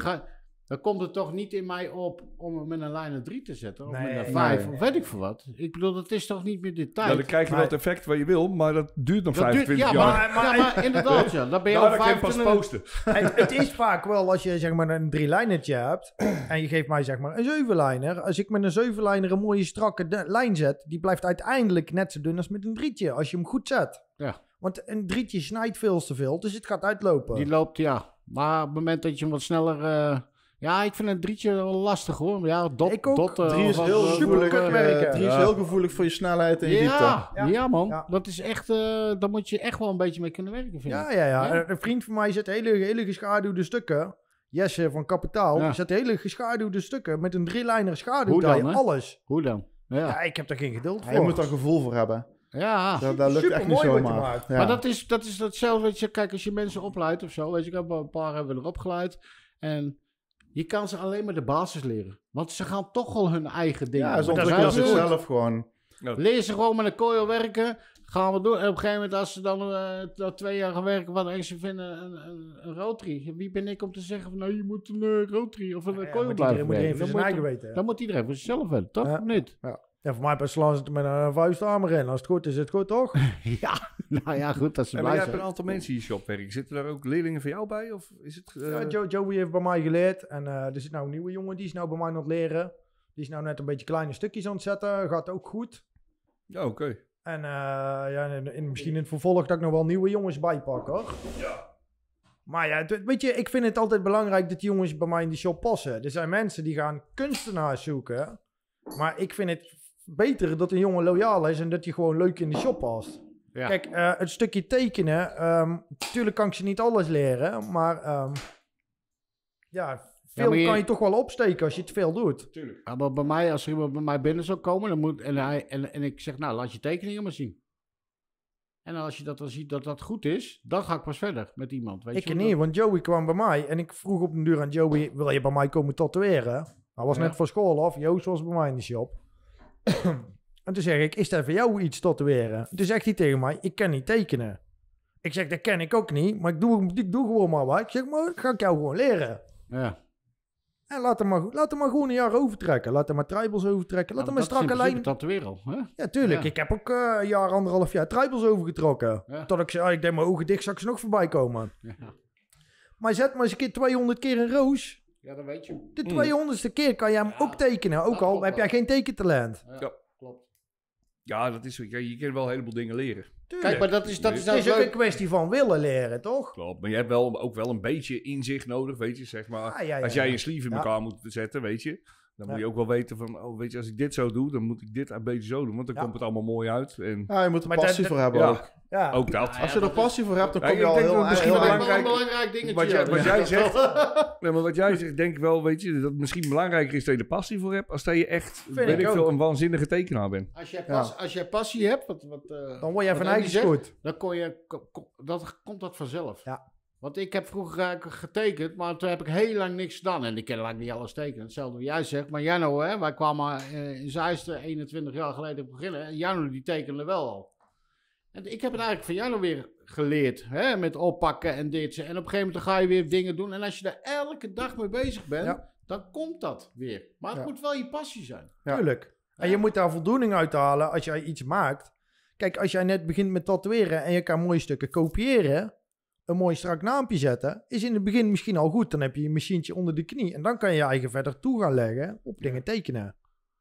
Dan komt het toch niet in mij op om hem met een lijn 3 te zetten, of Nee, met een 5, nee. of weet ik veel wat. Ik bedoel, dat is toch niet meer de tijd. Ja, dan krijg je wel het effect wat je wil, maar dat duurt nog Dat duurt- 25 ja, jaar. maar inderdaad, ja. Dan ben je Nou, al dan kan je pas 25. posten. Het is vaak wel als je zeg maar een 3-lijnertje hebt en je geeft mij zeg maar een 7-lijner. Als ik met een 7-lijner een mooie strakke lijn zet, die blijft uiteindelijk net zo dun als met een 3'tje als je hem goed zet. Ja. Want een 3'tje snijdt veel te veel, dus het gaat uitlopen. Die loopt, ja. Maar op het moment dat je hem wat sneller... ja, ik vind een 3'tje wel lastig hoor. Ja, Ik ook. 3 is of heel wat, gevoelig. kutwerken. 3 is Ja. heel gevoelig voor je snelheid en je diepte. ja, Ja. ja, man. Ja. Dat is echt... daar moet je echt wel een beetje mee kunnen werken, vind ik. Ja. Ja? Een vriend van mij zet hele geschaduwde stukken. Jesse van Kapitaal Ja. zet hele geschaduwde stukken met een 3-lijner schaduw. Hoe dan, hè? Alles. Hoe dan? Ja. Ja. ik heb daar geen geduld Ja, voor. je moet er gevoel voor hebben. Ja. Dat lukt echt niet Supermooi wat je zomaar. maakt. Ja. Maar dat is hetzelfde, weet je. Kijk, als je mensen opleidt of zo, weet je, ik heb een paar hebben we erop geleid. En Je kan ze alleen maar de basis leren. Want ze gaan toch al hun eigen dingen Ja, doen. ze dat is ontwikkelen heel zichzelf gewoon. Leer ze gewoon met een kooi werken. Gaan we door. En op een gegeven moment, als ze dan 2 jaar gaan werken, wat en ze vinden een Rotary. Wie ben ik om te zeggen van, nou, je moet een Rotary of een kooi moet blijven iedereen voor werken. zijn eigen weten. Dan moet iedereen voor zichzelf weten, toch? Ja. Of niet? Ja, voor mij pas slaan ze het met een vuisthamer in. Als het goed is het goed, toch? Ja, nou ja, goed, dat ze Maar jij blij hebt een zijn. aantal mensen in je shop werken. Zitten daar ook leerlingen van jou bij? Of is het... Ja, Joey heeft bij mij geleerd. En er zit nou een nieuwe jongen, die is nou bij mij aan het leren. Die is nou net een beetje kleine stukjes aan het zetten. Gaat ook goed. Ja, oké. En misschien in het vervolg dat ik nog wel nieuwe jongens bijpak, hoor. Ja. Maar ja, weet je, ik vind het altijd belangrijk dat die jongens bij mij in die shop passen. Er zijn mensen die gaan kunstenaars zoeken. Maar ik vind het beter dat een jongen loyaal is en dat hij gewoon leuk in de shop past. Ja. Kijk, het stukje tekenen, natuurlijk kan ik ze niet alles leren, maar veel maar kan je toch wel opsteken als je het veel doet. Tuurlijk. Ja, maar bij mij, als er iemand bij mij binnen zou komen, dan moet, en ik zeg, nou, laat je tekeningen maar zien. En als je dat dan ziet dat dat goed is, dan ga ik pas verder met iemand. Weet Ik je, niet, want Joey kwam bij mij en ik vroeg op een duur aan Joey, wil je bij mij komen tatoeëren? Hij was Ja. net van school af, Joost was bij mij in de shop. En toen zeg ik, is dat voor jou iets tatoeëren? Toen zegt hij tegen mij, ik kan niet tekenen. Ik zeg, dat ken ik ook niet, maar ik doe gewoon maar wat. Ik zeg, maar dat ga ik jou gewoon leren. Ja. En laat hem maar gewoon een jaar overtrekken. Laat hem maar tribals overtrekken. Laat hem maar strakke lijn. tatoeëren al, hè? Ja, tuurlijk. Ja. Ik heb ook een jaar, 1,5 jaar tribals overgetrokken. Ja. Tot ik zei, ik deed mijn ogen dicht, zag ik ze nog voorbij komen. Ja. Maar zet maar eens een keer 200 keer een roos. Ja, dat weet je. De 200ste keer kan je hem ook tekenen. Ook dat al klopt heb jij wel. geen tekentalent. Ja. Klopt. Ja, dat is zo. Ja, je kan wel een heleboel dingen leren. Tuurlijk. Kijk, maar dat is het nou is ook leuk. een kwestie van willen leren, toch? Klopt. Maar je hebt ook wel een beetje inzicht nodig, weet je. Zeg maar, Ja. als jij een sleeve in Ja. elkaar moet zetten, weet je. Dan moet Ja. je ook wel weten van, oh, weet je, als ik dit zo doe, dan moet ik dit een beetje zo doen. Want dan Ja. komt het allemaal mooi uit. En Ja, je moet er Maar passie dat- voor hebben ja. ook. Ja. ook dat. Als je er passie voor hebt, dan Ja, kom je ik al denk heel dat misschien heel wel eind. belangrijk- Een belangrijk dingetje. Wat jij, hebben. wat jij zegt, nee, maar wat jij zegt, denk ik wel, weet je, dat het misschien belangrijker is dat je er passie voor hebt, als dat je echt, weet ik ik veel, ook. een waanzinnige tekenaar bent. Als jij passie hebt, Dan word je wat van Andy eigen zegt, goed. dan komt dat vanzelf. Ja. Want ik heb vroeger getekend, maar toen heb ik heel lang niks gedaan. En ik kan eigenlijk niet alles tekenen. Hetzelfde wat jij zegt. Maar Janno, hè, wij kwamen in Zeist 21 jaar geleden beginnen. En Janno die tekende wel al. En ik heb het eigenlijk van Janno weer geleerd. Hè, met oppakken en dit. En op een gegeven moment dan ga je weer dingen doen. En als je daar elke dag mee bezig bent, Ja. dan komt dat weer. Maar het Ja. moet wel je passie zijn. Ja. Tuurlijk. En je moet daar voldoening uit halen als jij iets maakt. Kijk, als jij net begint met tatoeëren en je kan mooie stukken kopiëren, een mooi strak naampje zetten, is in het begin misschien al goed. Dan heb je je machientje onder de knie en dan kan je je eigen verder toe gaan leggen op dingen tekenen.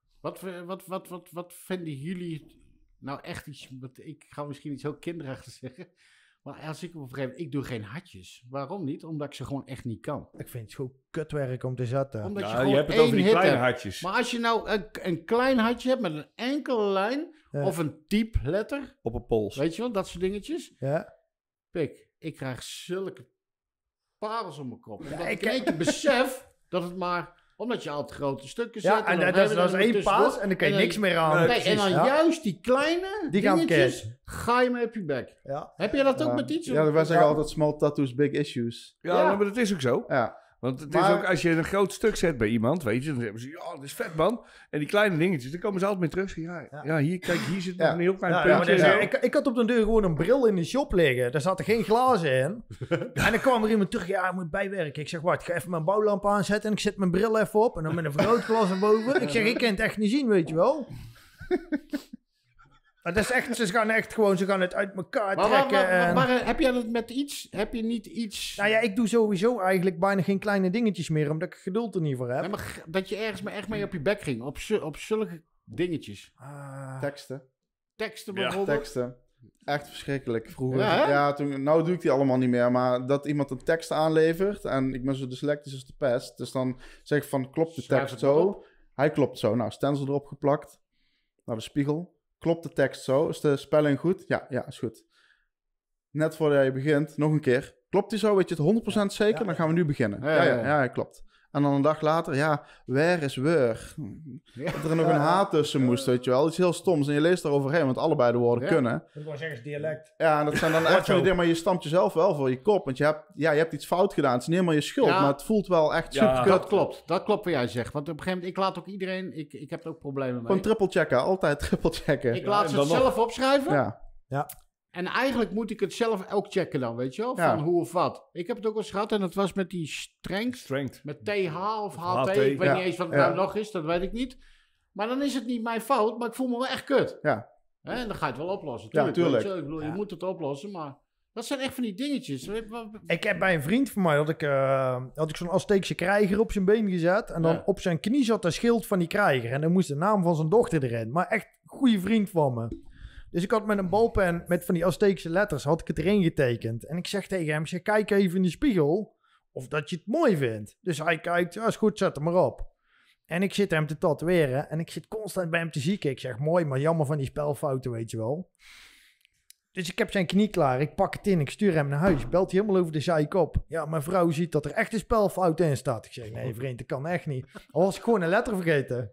Wat vinden jullie nou echt iets... Ik ga misschien iets heel kinderachtigs zeggen. Maar als ik op een gegeven moment... Ik doe geen hartjes. Waarom niet? Omdat ik ze gewoon echt niet kan. Ik vind het gewoon kutwerk om te zetten. Omdat je Ja, gewoon je hebt het één over die hit kleine hebt. hartjes. Maar als je nou een klein hartje hebt met een enkele lijn... Ja. Of een type letter... Op een pols. Weet je wel, dat soort dingetjes. Ja. Pik, ik krijg zulke parels om mijn kop. Omdat Ja, ik in één keer besef dat het maar... Omdat je altijd grote stukken zet. Ja, en dan dat hebben is we er één tussendoor. paas en dan kan je En dan- niks meer aan. Nee, Kijk, en dan Ja. juist die kleine Die gaan dingetjes, verkeerd. ga je mee op je bek. Ja. Heb je dat ook Ja. met iets? Ja, wij zeggen altijd small tattoos, big issues. Ja, Ja. maar dat is ook zo. Ja. Want het Maar- is ook, als je een groot stuk zet bij iemand, weet je, dan hebben ze, ja, dat is vet, man. En die kleine dingetjes, dan komen ze altijd mee terug. Ja, hier, kijk, hier zit nog Ja. een heel klein Ja, maar puntje. dat is- Ja. ik had op de deur gewoon een bril in de shop liggen. Daar zaten geen glazen in. En dan kwam er iemand terug. Ja, ik moet bijwerken. Ik zeg, wacht, ik ga even mijn bouwlamp aanzetten. En ik zet mijn bril even op. En dan met een vergrootglas erboven. Ik zeg, ik kan het echt niet zien, weet je wel. Maar dat is echt, ze gaan het uit elkaar trekken. en- Maar heb jij dat met iets? Heb je niet iets... Nou ja, ik doe sowieso eigenlijk bijna geen kleine dingetjes meer. Omdat ik geduld er niet voor heb. Nee, maar dat je ergens echt mee op je bek ging. Op zulke dingetjes. Teksten. Teksten Ja, bijvoorbeeld. Teksten. Echt verschrikkelijk. Vroeger. Ja, hè? Ja, toen, nou doe ik die allemaal niet meer. Maar dat iemand een tekst aanlevert. En ik ben zo dyslectisch als de pest. Dus dan zeg ik van, klopt de Schrijf tekst het maar zo? op. Hij klopt zo. Nou, stencil erop geplakt. Naar de spiegel. Klopt de tekst zo? Is de spelling goed? Ja, is goed. Net voordat je begint, nog een keer. Klopt die zo? Weet je het 100% zeker? Ja. Dan gaan we nu beginnen. Ja, ja. Ja, klopt. En dan een dag later, ja, where is where? Dat er nog een H tussen moest, weet je wel. Iets heel stoms. En je leest eroverheen, want allebei de woorden kunnen. Ik wil zeggen, dialect. Ja, en dat zijn dan echt van die dingen, maar je stampt jezelf wel voor je kop. Want je hebt iets fout gedaan. Het is niet helemaal je schuld, Ja. maar het voelt wel echt Ja. super Dat kut. klopt. Dat klopt wat jij zegt. Want op een gegeven moment, ik laat ook iedereen... Ik heb er ook problemen mee. Gewoon triple checken, altijd triple checken. Ik laat en ze dan het nog. zelf opschrijven. Ja. En eigenlijk moet ik het zelf ook checken dan, weet je wel? Van Ja. hoe of wat. Ik heb het ook wel eens gehad en dat was met die strength. Strength. Met TH of HT. HT, Ik weet ja. niet eens wat het Ja. nou nog is, dat weet ik niet. Maar dan is het niet mijn fout, maar ik voel me wel echt kut. Ja. Hè, en dan ga je het wel oplossen. Ja, weet tuurlijk. je wel. Ik bedoel, je moet het oplossen, maar... Dat zijn echt van die dingetjes. Ik heb bij een vriend van mij, had ik zo'n Azteekse krijger op zijn been gezet. En dan Ja. op zijn knie zat een schild van die krijger. En dan moest de naam van zijn dochter erin. Maar echt een goede vriend van me. Dus ik had met een balpen met van die Azteekse letters, had ik het erin getekend. En ik zeg tegen hem, zeg, kijk even in de spiegel of dat je het mooi vindt. Dus hij kijkt, ja is goed, zet hem maar op. En ik zit hem te tatoeëren en ik zit constant bij hem te zieken. Ik zeg, mooi, maar jammer van die spelfouten, weet je wel. Dus ik heb zijn knie klaar, ik pak het in, ik stuur hem naar huis. Belt hij helemaal over de zijkop. Ja, mijn vrouw ziet dat er echt een spelfout in staat. Ik zeg, nee vriend, dat kan echt niet. Al was ik gewoon een letter vergeten.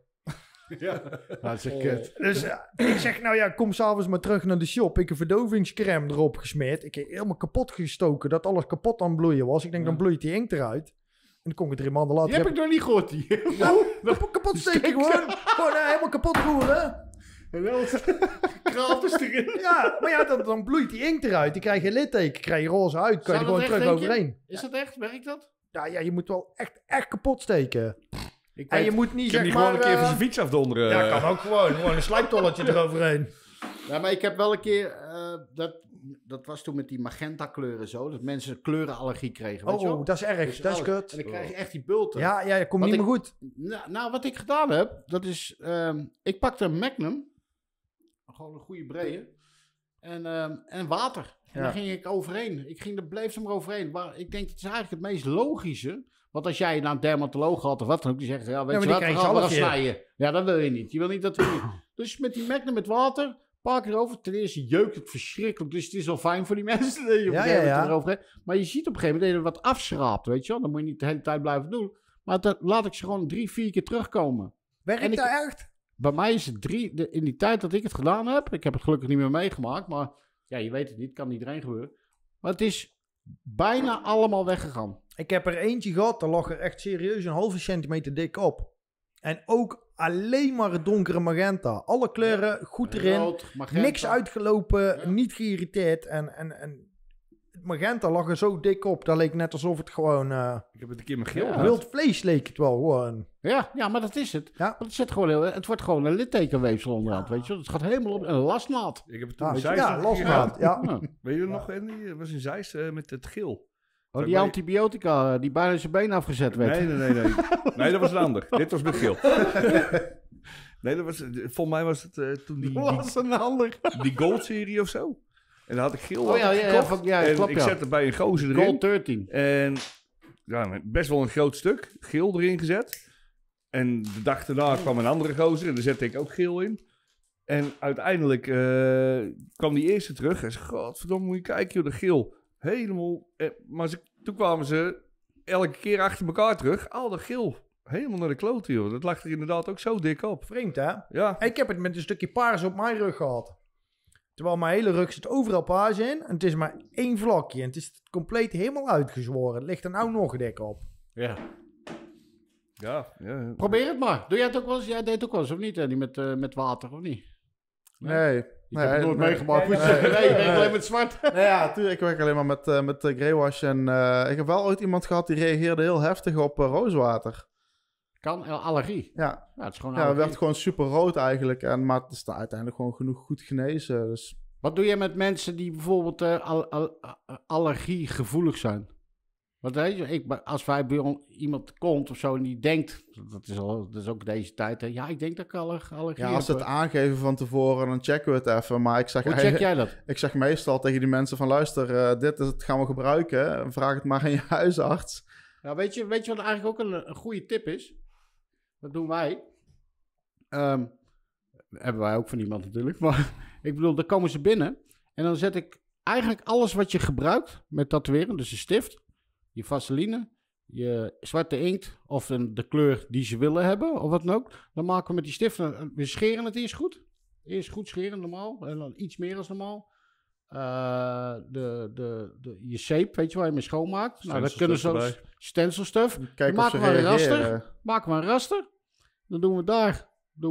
Dat is echt kut. Dus ik zeg, nou ja, kom s'avonds maar terug naar de shop. Ik heb verdovingscrème erop gesmeerd. Ik heb helemaal kapot gestoken, dat alles kapot aan het bloeien was. Ik denk, dan bloeit die inkt eruit. En dan kom ik 3 maanden later... Die heb ik nog niet gehoord. Die. kapot steken gewoon. Gewoon helemaal kapot roeren. En dan kraalt dus erin. Ja, maar ja, dan bloeit die inkt eruit. Dan krijg je litteken, krijg je roze huid. Kan je er Zou gewoon dat terug echt, denk je? overheen. Is dat echt? Werkt dat? Ja, je moet wel echt kapot steken. Ik En je weet, moet niet, Ik heb zeg niet maar... gewoon een keer van zijn fiets afdonderen. ja, kan ook gewoon. Gewoon een slijptolletje eroverheen. ja, maar ik heb wel een keer... dat was toen met die magenta kleuren zo. Dat mensen kleurenallergie kregen. Weet je wel? Oh, dat is erg. Dus Dat is alles. kut. En dan krijg je echt die bulten. Ja, komt Wat niet ik- meer goed. Nou, wat ik gedaan heb, dat is... ik pakte een Magnum. Gewoon een goede brede. En water. En Ja. daar ging ik overheen. Bleef er maar overheen. Maar ik denk, het is eigenlijk het meest logische. Want als jij naar een dermatoloog had of wat dan ook, die zegt, ja, weet maar je die wat, we krijg je gaan zelf wel een snijden. Ja, dat wil je niet. Je wil niet dat we... Dus met die Magnum met water, pak erover. Ten eerste jeukt het verschrikkelijk. Dus het is wel fijn voor die mensen. Dat je op een gegeven moment eroverheen. Maar je ziet op een gegeven moment dat je er wat afschraapt, weet je wel. Dan moet je niet de hele tijd blijven doen. Maar dan laat ik ze gewoon 3-4 keer terugkomen. Werkt En ik- dat echt? Bij mij is het in die tijd dat ik het gedaan heb. Ik heb het gelukkig niet meer meegemaakt. Maar ja, je weet het niet. Kan iedereen gebeuren. Maar het is bijna allemaal weggegaan. Ik heb er eentje gehad, daar lag er echt serieus een halve centimeter dik op. En ook alleen maar het donkere magenta. Alle kleuren goed erin. Rood, magenta. Niks uitgelopen, Ja. niet geïrriteerd. En het magenta lag er zo dik op. Dat leek net alsof het gewoon... Ik heb het een keer met geel Ja. gehad. wild vlees leek het wel gewoon. Ja, maar dat is het. Ja. Want het, zit gewoon het wordt gewoon een littekenweefsel onderhand, weet je wel. Het gaat helemaal op een lasnaad. Ik heb het toen Ja, in Zeist ja nog een keer losmaat. gehad. Ja. Ja. Weet je nog, Andy? Dat was in Zeist met het geel. Oh, die antibiotica die bijna zijn been afgezet werd. Nee. Nee, dat was een ander. Dit was met geel. Nee, dat was, volgens mij was het toen die Was een ander. Gold-serie of zo. En dan had ik geel Oh ja, gekocht. ja, en klopt, ik ja. zette bij een gozer erin. Gold 13. En ja, best wel een groot stuk. Geel erin gezet. En de dag daarna kwam een andere gozer. En daar zette ik ook geel in. En uiteindelijk kwam die eerste terug. En zei, godverdomme, moet je kijken, joh, de geel. Helemaal... maar toen kwamen ze elke keer achter elkaar terug. Al dat geel. Helemaal naar de klote, joh. Dat lag er inderdaad ook zo dik op. Vreemd, hè? Ja. Ik heb het met een stukje paars op mijn rug gehad. Terwijl mijn hele rug zit overal paars in. En het is maar 1 vlakje. En het is compleet helemaal uitgezworen. Het ligt er nou nog dik op. Ja. Ja. Probeer het maar. Doe jij het ook wel eens? Jij deed het ook wel eens, of niet? Die met water, of niet? Nee. Ik heb het nooit nee. meegemaakt. Nee, Moet je zeggen. nee, Nee, ik nee. werk alleen met zwart. Nee, ja, tuurlijk. Ik werk alleen maar met greywash. En ik heb wel ooit iemand gehad die reageerde heel heftig op rooswater. Kan, allergie. Ja, Ja, het is gewoon ja, het allergie. werd gewoon super rood eigenlijk. Maar het is daar uiteindelijk gewoon genoeg goed genezen. Dus Wat doe je met mensen die bijvoorbeeld allergiegevoelig zijn? Want weet je, als wij bij iemand komt of zo en die denkt, dat is ook deze tijd, hè, ja, ik denk dat ik allergie ja, als ze heb. het aangeven van tevoren, dan checken we het even. Maar ik zeg, Hoe check jij dat? ik zeg meestal tegen die mensen van luister, dit is het, gaan we gebruiken. Vraag het maar aan je huisarts. Ja, weet je wat eigenlijk ook een goede tip is? Dat doen wij. Hebben wij ook van iemand natuurlijk. Maar ik bedoel, dan komen ze binnen. En dan zet ik eigenlijk alles wat je gebruikt met tatoeëren. Dus de stift, je vaseline, je zwarte inkt of de kleur die ze willen hebben, of wat dan ook. Dan maken we met die stiften, we scheren het eerst goed. Eerst goed scheren, normaal. En dan iets meer als normaal. Je zeep, weet je waar je mee schoonmaakt. Nou, dat kunnen zo stencilstuff. Kijk Dan of ze maken we een reageren. raster. Maken we een raster. Dan doen we daar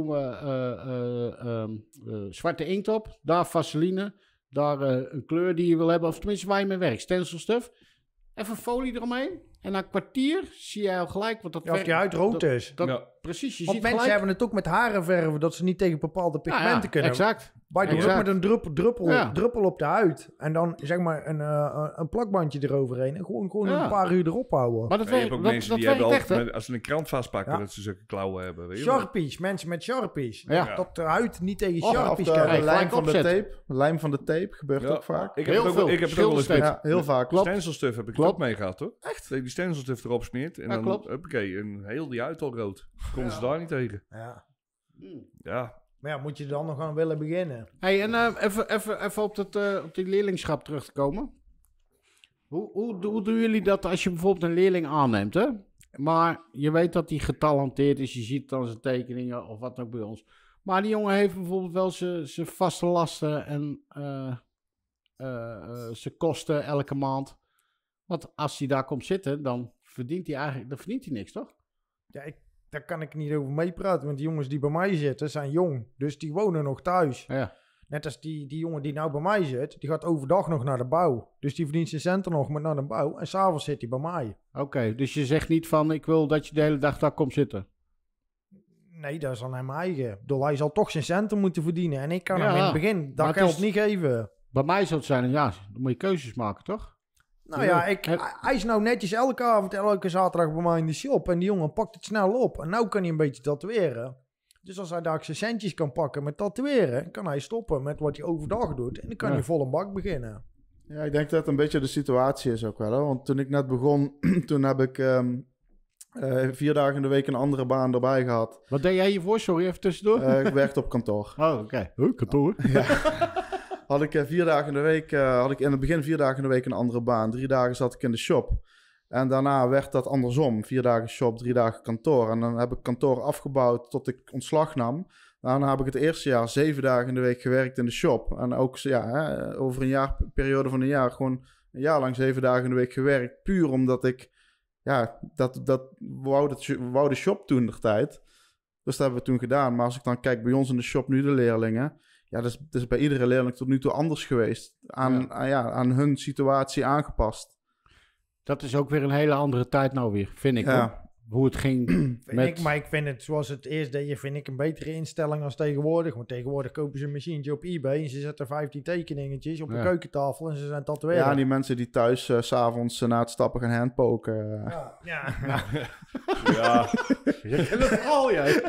zwarte inkt op. Daar vaseline. Daar een kleur die je wil hebben. Of tenminste waar je mee werkt. Stencilstuff. Even folie eromheen. En na een kwartier zie je al gelijk wat dat Als die huid rood is. Precies, je Want ziet mensen gelijk. hebben het ook met haren verven, dat ze niet tegen bepaalde pigmenten kunnen. Exact. Wij doen Exact. ook met een Ja. druppel op de huid. En dan zeg maar een plakbandje eroverheen. En gewoon Ja. een paar uur erop houden. Maar dat Ja, je hebt werkt, ook dat, mensen dat die werkt hebben echt, hè? als ze een krant vastpakken, Ja. dat ze zulke klauwen hebben. Weet je wel. Sharpies, mensen met Sharpies. Ja. Dat de huid niet tegen Of Sharpies de kan. Kijk, lijm gelijk van de opzetten. tape. Lijm van de tape gebeurt Ja. ook vaak. Ik heb Heel het ook, veel. ik heb het ook wel eens Schildersteeds. met Ja, heel vaak. Klopt. stencilstuff heb ik Klopt. ook mee gehad, hoor. Echt? Dat je die stencilstuff erop smeert en Ja, dan, klopt. hoppakee, en heel die huid al rood. Konden ze daar niet tegen. Ja. Ja, Maar ja, moet je dan nog aan willen beginnen? Hey, en even op die leerlingschap terug te komen. Hoe doen jullie dat als je bijvoorbeeld een leerling aanneemt, hè? Maar je weet dat hij getalenteerd is, je ziet het aan zijn tekeningen of wat ook bij ons. Maar die jongen heeft bijvoorbeeld wel zijn vaste lasten en zijn kosten elke maand. Want als hij daar komt zitten, dan verdient hij niks, toch? Ja, daar kan ik niet over meepraten. Want die jongens die bij mij zitten, zijn jong. Dus die wonen nog thuis. Ja. Net als die jongen die nou bij mij zit, die gaat overdag nog naar de bouw. Dus die verdient zijn centen nog met naar de bouw. En s'avonds zit hij bij mij. Oké, dus je zegt niet van, ik wil dat je de hele dag daar komt zitten. Nee, dat is aan hem eigen. Ik bedoel, hij zal toch zijn centen moeten verdienen. En ik kan Ja, hem in het begin maar dat het geld is- niet geven. Bij mij zou het zijn, ja, dan moet je keuzes maken, toch? Nou ja, Ja. hij is nou netjes elke avond, elke zaterdag bij mij in de shop. En die jongen pakt het snel op. En nou kan hij een beetje tatoeëren. Dus als hij daar zijn centjes kan pakken met tatoeëren, kan hij stoppen met wat hij overdag doet. En dan kan Ja. hij vol een bak beginnen. Ja, ik denk dat het een beetje de situatie is ook wel. Hè? Want toen ik net begon, toen heb ik 4 dagen in de week een andere baan erbij gehad. Wat deed jij hiervoor? Sorry, even tussendoor. Ik werkte op kantoor. Oh, oké. Kantoor. Had ik 4 dagen in de week, had ik in het begin 4 dagen in de week een andere baan. 3 dagen zat ik in de shop. En daarna werd dat andersom. 4 dagen shop, 3 dagen kantoor. En dan heb ik kantoor afgebouwd tot ik ontslag nam. Daarna heb ik het eerste jaar 7 dagen in de week gewerkt in de shop. En ook over een periode van een jaar gewoon een jaar lang 7 dagen in de week gewerkt. Puur omdat ik, dat wou de shop toen der tijd. Dus dat hebben we toen gedaan. Maar als ik dan kijk bij ons in de shop nu de leerlingen. Ja, dat is bij iedere leerling tot nu toe anders geweest. Aan hun situatie aangepast. Dat is ook weer een hele andere tijd nou weer, vind ik. Hoor. Ja, Hoe het ging Maar ik vind het zoals het eerst deed, vind ik een betere instelling als tegenwoordig. Want tegenwoordig kopen ze een machientje op eBay en ze zetten 15 tekeningetjes op een Ja. keukentafel en ze zijn tatoeëren. ja, die mensen die thuis 's avonds na het stappen gaan handpoken. Ja. ja. Je kent het al, jij.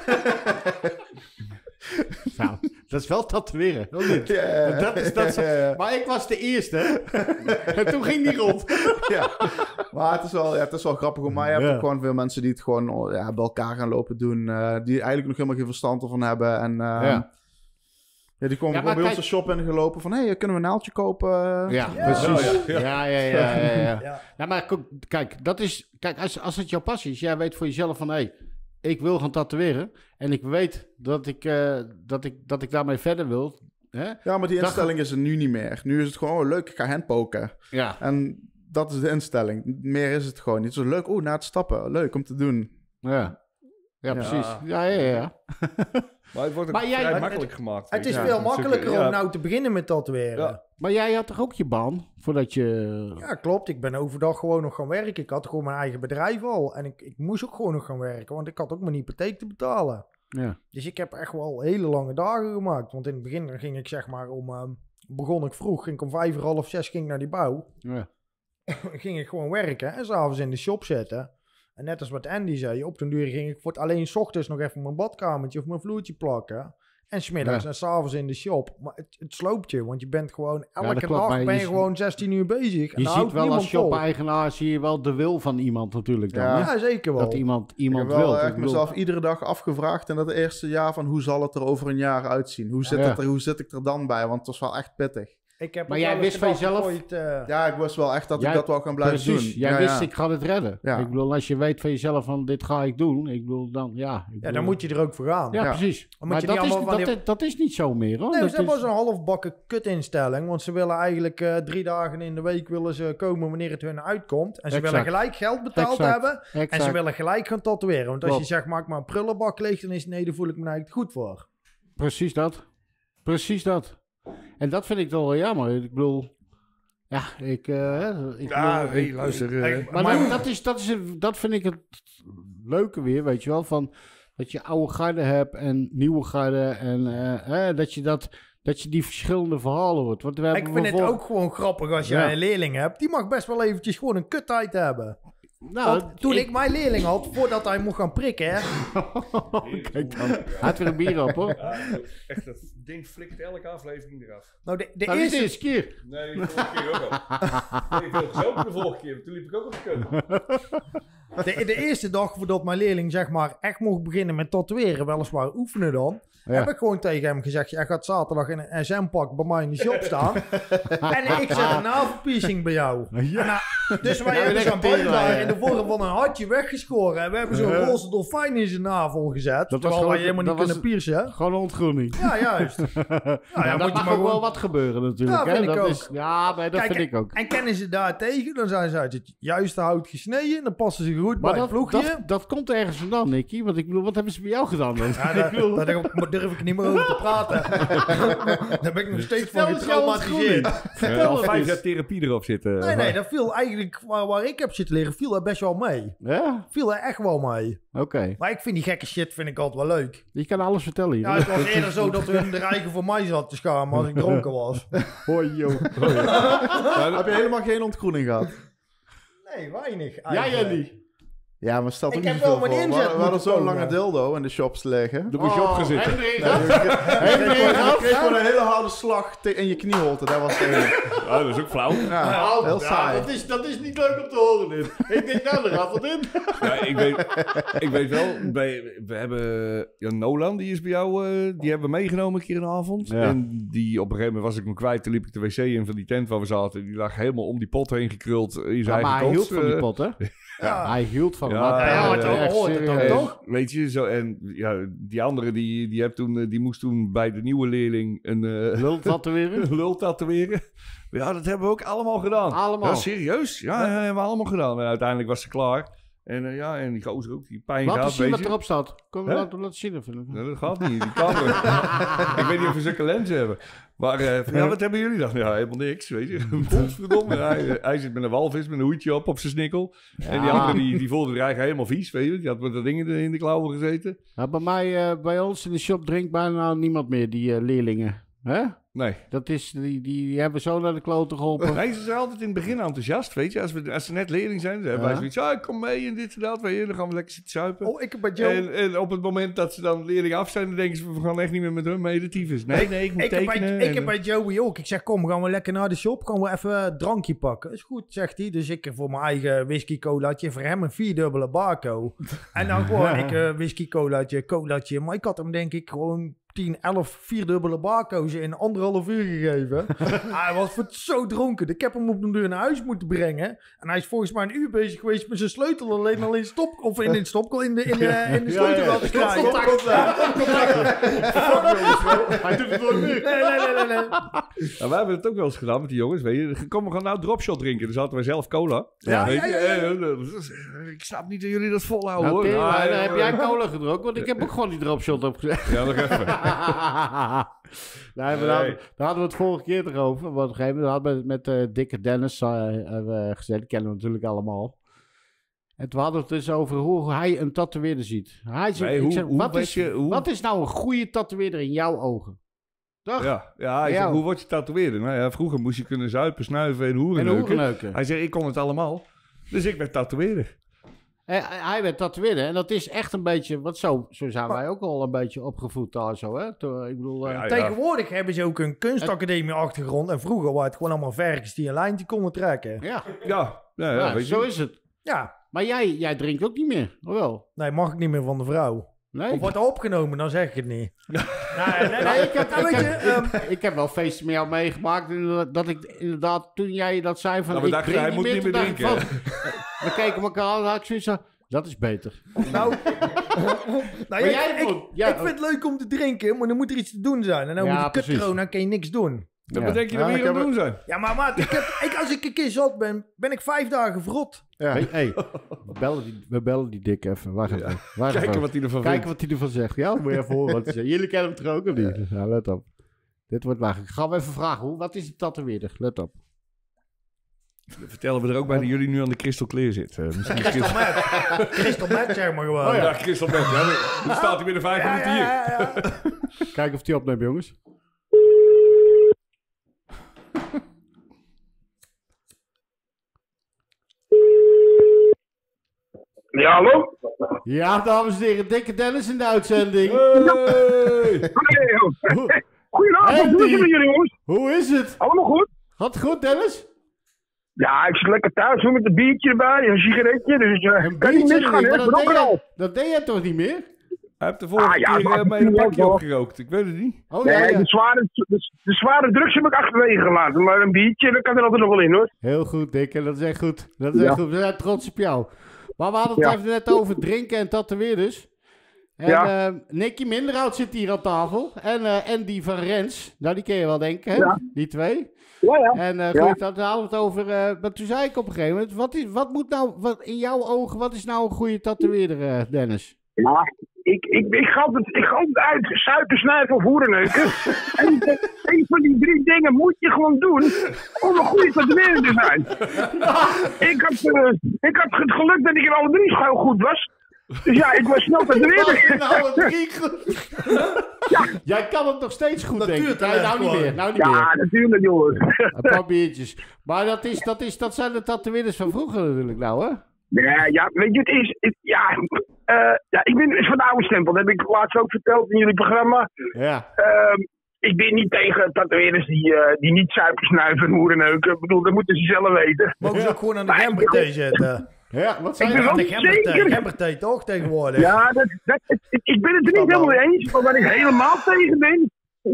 Nou, dat is wel tatoeëren, wel niet? Maar ik was de eerste. En toen ging die rond. Ja. Maar het is wel grappig. Maar je hebt Ja. ook gewoon veel mensen die het gewoon bij elkaar gaan lopen doen. Die eigenlijk nog helemaal geen verstand ervan hebben. En die komen Ja, maar gewoon bij kijk- onze shop ingelopen van... Hey, kunnen we een naaldje kopen? Ja, precies. Ja. Ja. Ja. Nou, maar kijk, dat is... Kijk, als het jouw passie is, jij weet voor jezelf van... Hey, ik wil gaan tatoeëren. En ik weet dat ik daarmee verder wil. Hè? Ja, maar die Dat- instelling is er nu niet meer. Nu is het gewoon leuk, ik ga handpoken. Ja. En dat is de instelling. Meer is het gewoon niet. Zo leuk, na het stappen. Leuk om te doen. Ja. Ja, precies. Ja. Maar het wordt ook Maar jij- vrij het- makkelijk gemaakt. Het weet is je. veel makkelijker Ja. om nou te beginnen met tatoeëren. Ja. Maar jij had toch ook je baan? Voordat je... Ja, klopt. Ik ben overdag gewoon nog gaan werken. Ik had gewoon mijn eigen bedrijf al. En ik moest ook gewoon nog gaan werken, want ik had ook mijn hypotheek te betalen. Ja. Dus ik heb echt wel hele lange dagen gemaakt. Want in het begin ging ik zeg maar begon ik vroeg, ging ik om 5:30, 6 ging ik naar die bouw. Ja. Ging ik gewoon werken en s'avonds in de shop zitten. En net als wat Andy zei, op den duur ging ik voor het alleen 's ochtends nog even mijn badkamertje of mijn vloertje plakken. En 's middags Ja. en 's avonds in de shop. Maar het sloopt je, want je bent gewoon elke dat klopt, maar dag je ben je ziet- gewoon 16 uur bezig. En Je daar ziet houdt wel als niemand vol. shop-eigenaar zie je wel de wil van iemand natuurlijk dan. Ja. hè? Ja, zeker wel. Dat iemand Ik heb wil. wel Ik echt bedoel- mezelf iedere dag afgevraagd in dat eerste jaar van hoe zal het er over een jaar uitzien? Hoe zit ik er dan bij? Want het was wel echt pittig. Ik heb Maar ook jij wel eens wist van gedacht, jezelf- ik ooit, Ja, ik wist wel echt dat ik dat wel gaan blijven Precies, doen. jij Ja, wist ja. ik ga het redden. Ja. Ik bedoel, als je weet van jezelf van dit ga ik doen, ik bedoel dan, ja. Ik ja, bedoel, dan moet je er ook voor gaan. Ja, Ja. precies. moet Maar je dat niet is, allemaal van die- dat is niet zo meer, hoor. Nee, Dat ze hebben is- wel zo'n halfbakken kutinstelling. Want ze willen eigenlijk 3 dagen in de week willen ze komen wanneer het hun uitkomt. En ze Exact. willen gelijk geld betaald Exact. hebben. En Exact. ze willen gelijk gaan tatoeëren. Want als Klopt. je zegt, maak maar een prullenbak leeg, dan is nee, daar voel ik me eigenlijk goed voor. Precies dat. Precies dat. En dat vind ik toch wel jammer. Ik bedoel, ja, ik Ja, bedoel, hey, luister. Maar dat vind ik het leuke weer, weet je wel, van dat je oude garde hebt en nieuwe garde en dat je die verschillende verhalen hoort. Want we hebben Ik vind het bijvoorbeeld- ook gewoon grappig als jij Ja. een leerling hebt. Die mag best wel eventjes gewoon een kuttijd hebben. Nou, Want toen ik mijn leerling had, voordat hij mocht gaan prikken, hè, kijk dan. Hij had weer een bier op, hoor. Ja, echt, dat ding flikt elke aflevering eraf. nou de Nou, dit is eerste... de eerste keer. Nee, de vorige keer ook al. Ik heb het ook de vorige keer, toen liep ik ook op de kut. De eerste dag voordat mijn leerling zeg maar echt mocht beginnen met tatoeëren, weliswaar oefenen dan, Ja. heb ik gewoon tegen hem gezegd, jij gaat zaterdag in een SM-pak bij mij in de shop staan en ik zet een navelpiercing bij jou. Ja. Dus wij Ja, hebben echt zo'n tering, boy daar ja. in de vorm van een hartje weggeschoren en we hebben zo'n Ja. roze dolfijn in zijn navel gezet, Dat was terwijl wij gewoon- helemaal dat niet was- kunnen piercen. Gewoon een ontgroening. Ja, juist. Ja, moet dat je mag maar ook gewoon- wel wat gebeuren natuurlijk. Ja, hè? vind ik Dat ook. Is, ja, maar dat Kijk, vind ik ook. En kennen ze daar tegen, dan zijn ze uit het juiste hout gesneden, dan passen ze goed Maar bij het ploegje. dat komt ergens vandaan, Nicky. Want ik bedoel, wat hebben ze bij jou gedaan dan? Ja, daar durf ik niet meer over te praten. Daar ben ik nog steeds van Vertel eens jouw getraumatiseerd. Vertel Al het 5 eens. jaar therapie erop zitten. Nee, dat viel eigenlijk, waar ik heb zitten leren, viel er best wel mee. Ja? Viel er echt wel mee. Oké. Maar ik vind die gekke shit vind ik altijd wel leuk. Je kan alles vertellen hier. Ja, het was eerder zo dat hun er eigen voor mij zat te schamen als ik dronken was. Hoi, joh. Heb je helemaal geen ontgroening gehad? Nee, weinig Ja, eigenlijk. Jenny. Ja, maar stel Ik ook heb niet wel veel mijn voor. inzet We hadden moeten zo'n tonen. lange dildo in de shops liggen. Dan moet je opgezitten. Henry, Je Henry, kreeg gewoon een hele harde slag in je knieholte. Dat was het enige. Ja, dat is ook flauw. Ja, heel saai. dat is niet leuk om te horen, dit. Ik denk, nou, er gaat wat in. Ja, ik weet wel, we hebben Jan Nolan, die is bij jou, die hebben we meegenomen een keer een avond. Ja. En die op een gegeven moment was ik hem kwijt, toen liep ik de wc in van die tent waar we zaten. Die lag helemaal om die pot heen gekruld in zijn maar hij eigen hield kots, van die pot, hè? Ja. Hij hield van hem. Ja, Maar- ja, maar ja, toch echt hoort het dan serieus. toch? Weet je, zo, en ja, die andere, die moest toen bij de nieuwe leerling een Lul tatoeëren? lul tatoeëren. Ja, dat hebben we ook allemaal gedaan. Allemaal? Ja, serieus? Ja, hebben we allemaal gedaan. En uiteindelijk was ze klaar. En ja, en die gozer ook, die pijn Laat eens gehad, zien weet wat je. erop staat. Kom, Hè? laat zien even. Nee, dat gaat niet, die kan er. Ik weet niet of we zulke lenzen hebben. Maar ja, wat hebben jullie dan? Ja, helemaal niks, weet je. Godverdomme. Hij zit met een walvis met een hoedje op zijn snikkel. En die andere, die voelde er eigenlijk helemaal vies, weet je. Die had met dat ding in de klauwen gezeten. Ja, bij ons in de shop drinkt bijna niemand meer, die leerlingen. Hè? Nee. Dat is, die hebben zo naar de kloten geholpen. Nee, ze zijn altijd in het begin enthousiast, weet je. Als ze net leerling zijn, dan hebben wij zoiets. Ah, kom mee en dit en dat, weet je. Dan gaan we lekker zitten zuipen. Oh, ik heb bij Joe... En op het moment dat ze dan leerling af zijn, dan denken ze, we gaan echt niet meer met hun mee de tyfus. Nee, ik moet Ik heb, tekenen. bij, ik heb bij Joey ook. Ik zeg, kom, gaan we lekker naar de shop. Gaan we even een drankje pakken. Is goed, zegt hij. Dus ik voor mijn eigen whisky colaatje. Voor hem een 4-dubbele barco. En dan gewoon ik whisky colaatje. Maar ik had hem denk ik gewoon 10, 11 4-dubbele barco's in 1,5 uur gegeven. Hij was zo dronken. Ik heb hem op de deur naar huis moeten brengen. En hij is volgens mij een uur bezig geweest met zijn sleutel alleen al in de sleutel te krijgen. Hij doet het nooit meer. Nee. Nou, wij hebben het ook wel eens gedaan met die jongens, weet je. Kom, we gaan nou dropshot drinken. Dan zaten wij zelf cola. Ja, weet ja, je. Ik snap niet dat jullie dat volhouden, Nou, hoor. Theo, Nou, dan heb jij cola gedronken, want ik heb ook gewoon die dropshot opgezet. Ja, nog even. Nee, maar daar hadden we het vorige keer toch over. Want op een gegeven moment hadden we met dikke Dennis gezet. Die kennen we natuurlijk allemaal. En toen hadden we het dus over hoe hij een tatoeëerder ziet. Hij zegt, Nee, ik zeg, hoe- wat is nou een goede tatoeëerder in jouw ogen? Toch? Ja, hij Ja. zegt, hoe word je tatoeëerder? Nou ja, vroeger moest je kunnen zuipen, snuiven en hoeren En neuken. hoerenneuken. Hij zegt, ik kon het allemaal. Dus ik werd tatoeëerder. Hij werd tatoeëerder. En dat is echt een beetje... Want zo zijn wij ook al een beetje opgevoed daar zo, hè? Ik bedoel... Ja, Tegenwoordig hebben ze ook een kunstacademie achtergrond. En vroeger waren het gewoon allemaal verkers die een lijntje konden trekken. ja, Ja, weet je. zo is het. Ja, Maar jij drinkt ook niet meer, of wel? nee, mag ik niet meer van de vrouw. Nee, Of wordt er opgenomen, dan zeg ik het niet. ik heb wel feesten met jou meegemaakt. Dat ik inderdaad, toen jij dat zei van... Nou, we dachten, hij moet niet meer toen dacht ik drinken. we keken elkaar aan en had ik zoiets van... Dat is beter. Nou, jij ik vind het leuk om te drinken, maar dan moet er iets te doen zijn. En dan Ja, moet je precies. corona, kan je niks doen. Wat denk je dat we hier aan het doen zijn? Ja, maar maat, als ik een keer zat ben, ben ik 5 dagen verrot. Ja. Hey, we bellen die dik even. Wacht even. Kijken wat hij ervan Kijken vindt. wat hij ervan zegt. Ja, moet je even horen wat hij zegt. Jullie kennen hem toch ook of niet? Ja, let op. Dit wordt makkelijk. Gaan we even vragen. Wat is die tatoeëerder? Let op. Vertellen we er ook bij dat jullie nu aan de Crystal Clear zitten. Misschien Crystal Meth. Crystal Meth, zeg maar gewoon. Oh ja. Ja, Crystal Meth. Ja, dan staat hij binnen 5 minuten hier. Ja. Kijken of hij opneemt, jongens. Ja, hallo? Ja, dames en heren. Dikke Dennis in de uitzending. Hey! Goedenavond, hoe is het met jullie jongens? Hoe is het? Allemaal goed? Gaat het goed, Dennis? Ja, ik zit lekker thuis hoor, met een biertje erbij, een sigaretje, dus Een kan niet biertje misgaan, hè? erin, maar Rock and roll. dat deed jij toch niet meer? Hij heeft de vorige ja, keer maar mee een natuurlijk pakje wel. opgerookt. Ik weet het niet. Oh Nee, ja, ja. de zware drugs heb ik achterwege gelaten, maar een biertje, dat kan er altijd nog wel in hoor. Heel goed, Dikke. Dat is echt goed. Dat is echt goed. We zijn trots op jou. Maar we hadden het Ja. even net over drinken en tatoeëerders. En Ja. Nicky Minderhout zit hier aan tafel. En die van Rens. Nou, die ken je wel, denk ik, hè? Ja. Die twee. Ja, ja. En Ja. goed, daar hadden we het over. Maar toen zei ik op een gegeven moment... Wat moet nou... in jouw ogen, wat is nou een goede tatoeëerder, Dennis? Ja, ik ga altijd uit suiker, snuiven of hoerenneuken. En een van die 3 dingen moet je gewoon doen om een goede tatoeëerder te zijn. Ik had het geluk dat ik in alle 3 gewoon goed was. Dus ja, ik was snel tatoeëerder. Nou, goed. Jij kan het nog steeds goed, denk ik. Natuurtalent Nou niet gewoon. meer. Nou niet meer. Ja, natuurlijk jongens. Een paar biertjes. Maar dat zijn de tatoeëerders van vroeger natuurlijk nou, hè? Ja, weet je, het is... ik ben van de oude stempel. Dat heb ik laatst ook verteld in jullie programma. Ja. Ik ben niet tegen tatoeëerders die niet suiker snuiven en hoerenneuken. Ik bedoel, dat moeten ze zelf weten. Mogen ze ook gewoon aan de gemberthee zetten? Ja, wat Ik zei ben je? wel Aan de zeker... gemberthee toch tegenwoordig? Ja, ik ben het er niet helemaal mee eens. Maar waar ik helemaal tegen ben...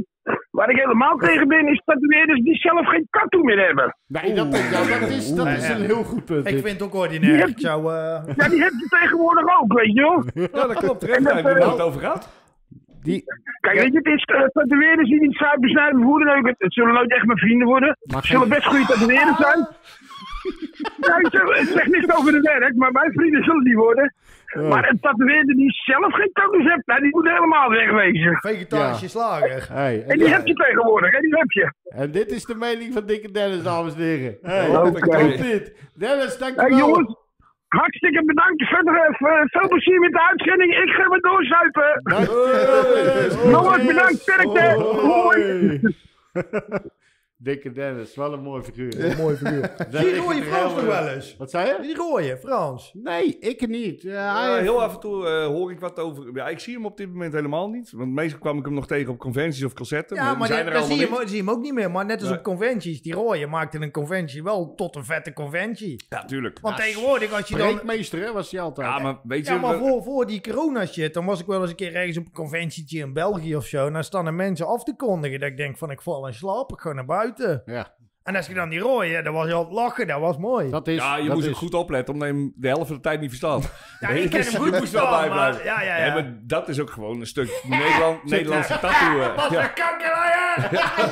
is tatoeëerders die zelf geen tattoo meer hebben. Nee, dat is een heel goed punt. Ik dit. vind het ook ordinair. Ik zou... Ja, die heb je tegenwoordig ook, weet je wel. Ja, dat klopt. Recht, daar hebben we het over gehad. Kijk, weet je, het is tatoeëerders die niet suiker snijden voeren. Het zullen nooit echt mijn vrienden worden. Het zullen best goede tatoeëerders zijn. Ja, ik zeg niks over het werk, maar mijn vrienden zullen die worden. Maar een tatoeëerder die zelf geen tattoos heeft, nou, die moet helemaal wegwezen. Vegetarische slager. Hey, En die heb je tegenwoordig, hè, die heb je. en dit is de mening van Dikke Dennis, dames en heren. Hey, Oké. komt dit. Dennis, Hey, dankjewel. jongens, hartstikke bedankt. Verder veel plezier met de uitzending. Ik ga weer doorzuipen. Dankjewel. Jongens, bedankt. Sterkte. Hoi. Dikke Dennis, wel een mooi figuur. Een mooi figuur. Daar Zie je ligt rode het Frans heel, nog wel eens? Wat zei je? Die rode Frans. Nee, ik niet. Heel af en toe hoor ik wat over... Ja, ik zie hem op dit moment helemaal niet. Want meestal kwam ik hem nog tegen op conventies of concerten. Ja, maar die zijn er dan allemaal zie je hem ook niet meer. Maar net als Nee. op conventies. Die rode maakte een conventie wel tot een vette conventie. Ja, tuurlijk. Want tegenwoordig als je dan... Breekmeester, hè, was hij altijd. Ja, maar weet je... Ja, maar voor die corona shit, dan was ik wel eens een keer ergens op een conventietje in België of zo. En dan staan er mensen af te kondigen. Dat ik denk van, ik val in slaap, ik ga naar buiten. Ja, En als je dan die rode, dan was je aan het lachen, dat was mooi. dat is... Ja, je dat moest is. ook goed opletten, omdat je hem de helft van de tijd niet verstaat. Ja, ik ken hem goed Je moest wel verstaan, bijblijven. maar- ja. Nee, maar dat is ook gewoon een stuk Nederlandse tattoo. Wat Ja. een kankerlijn!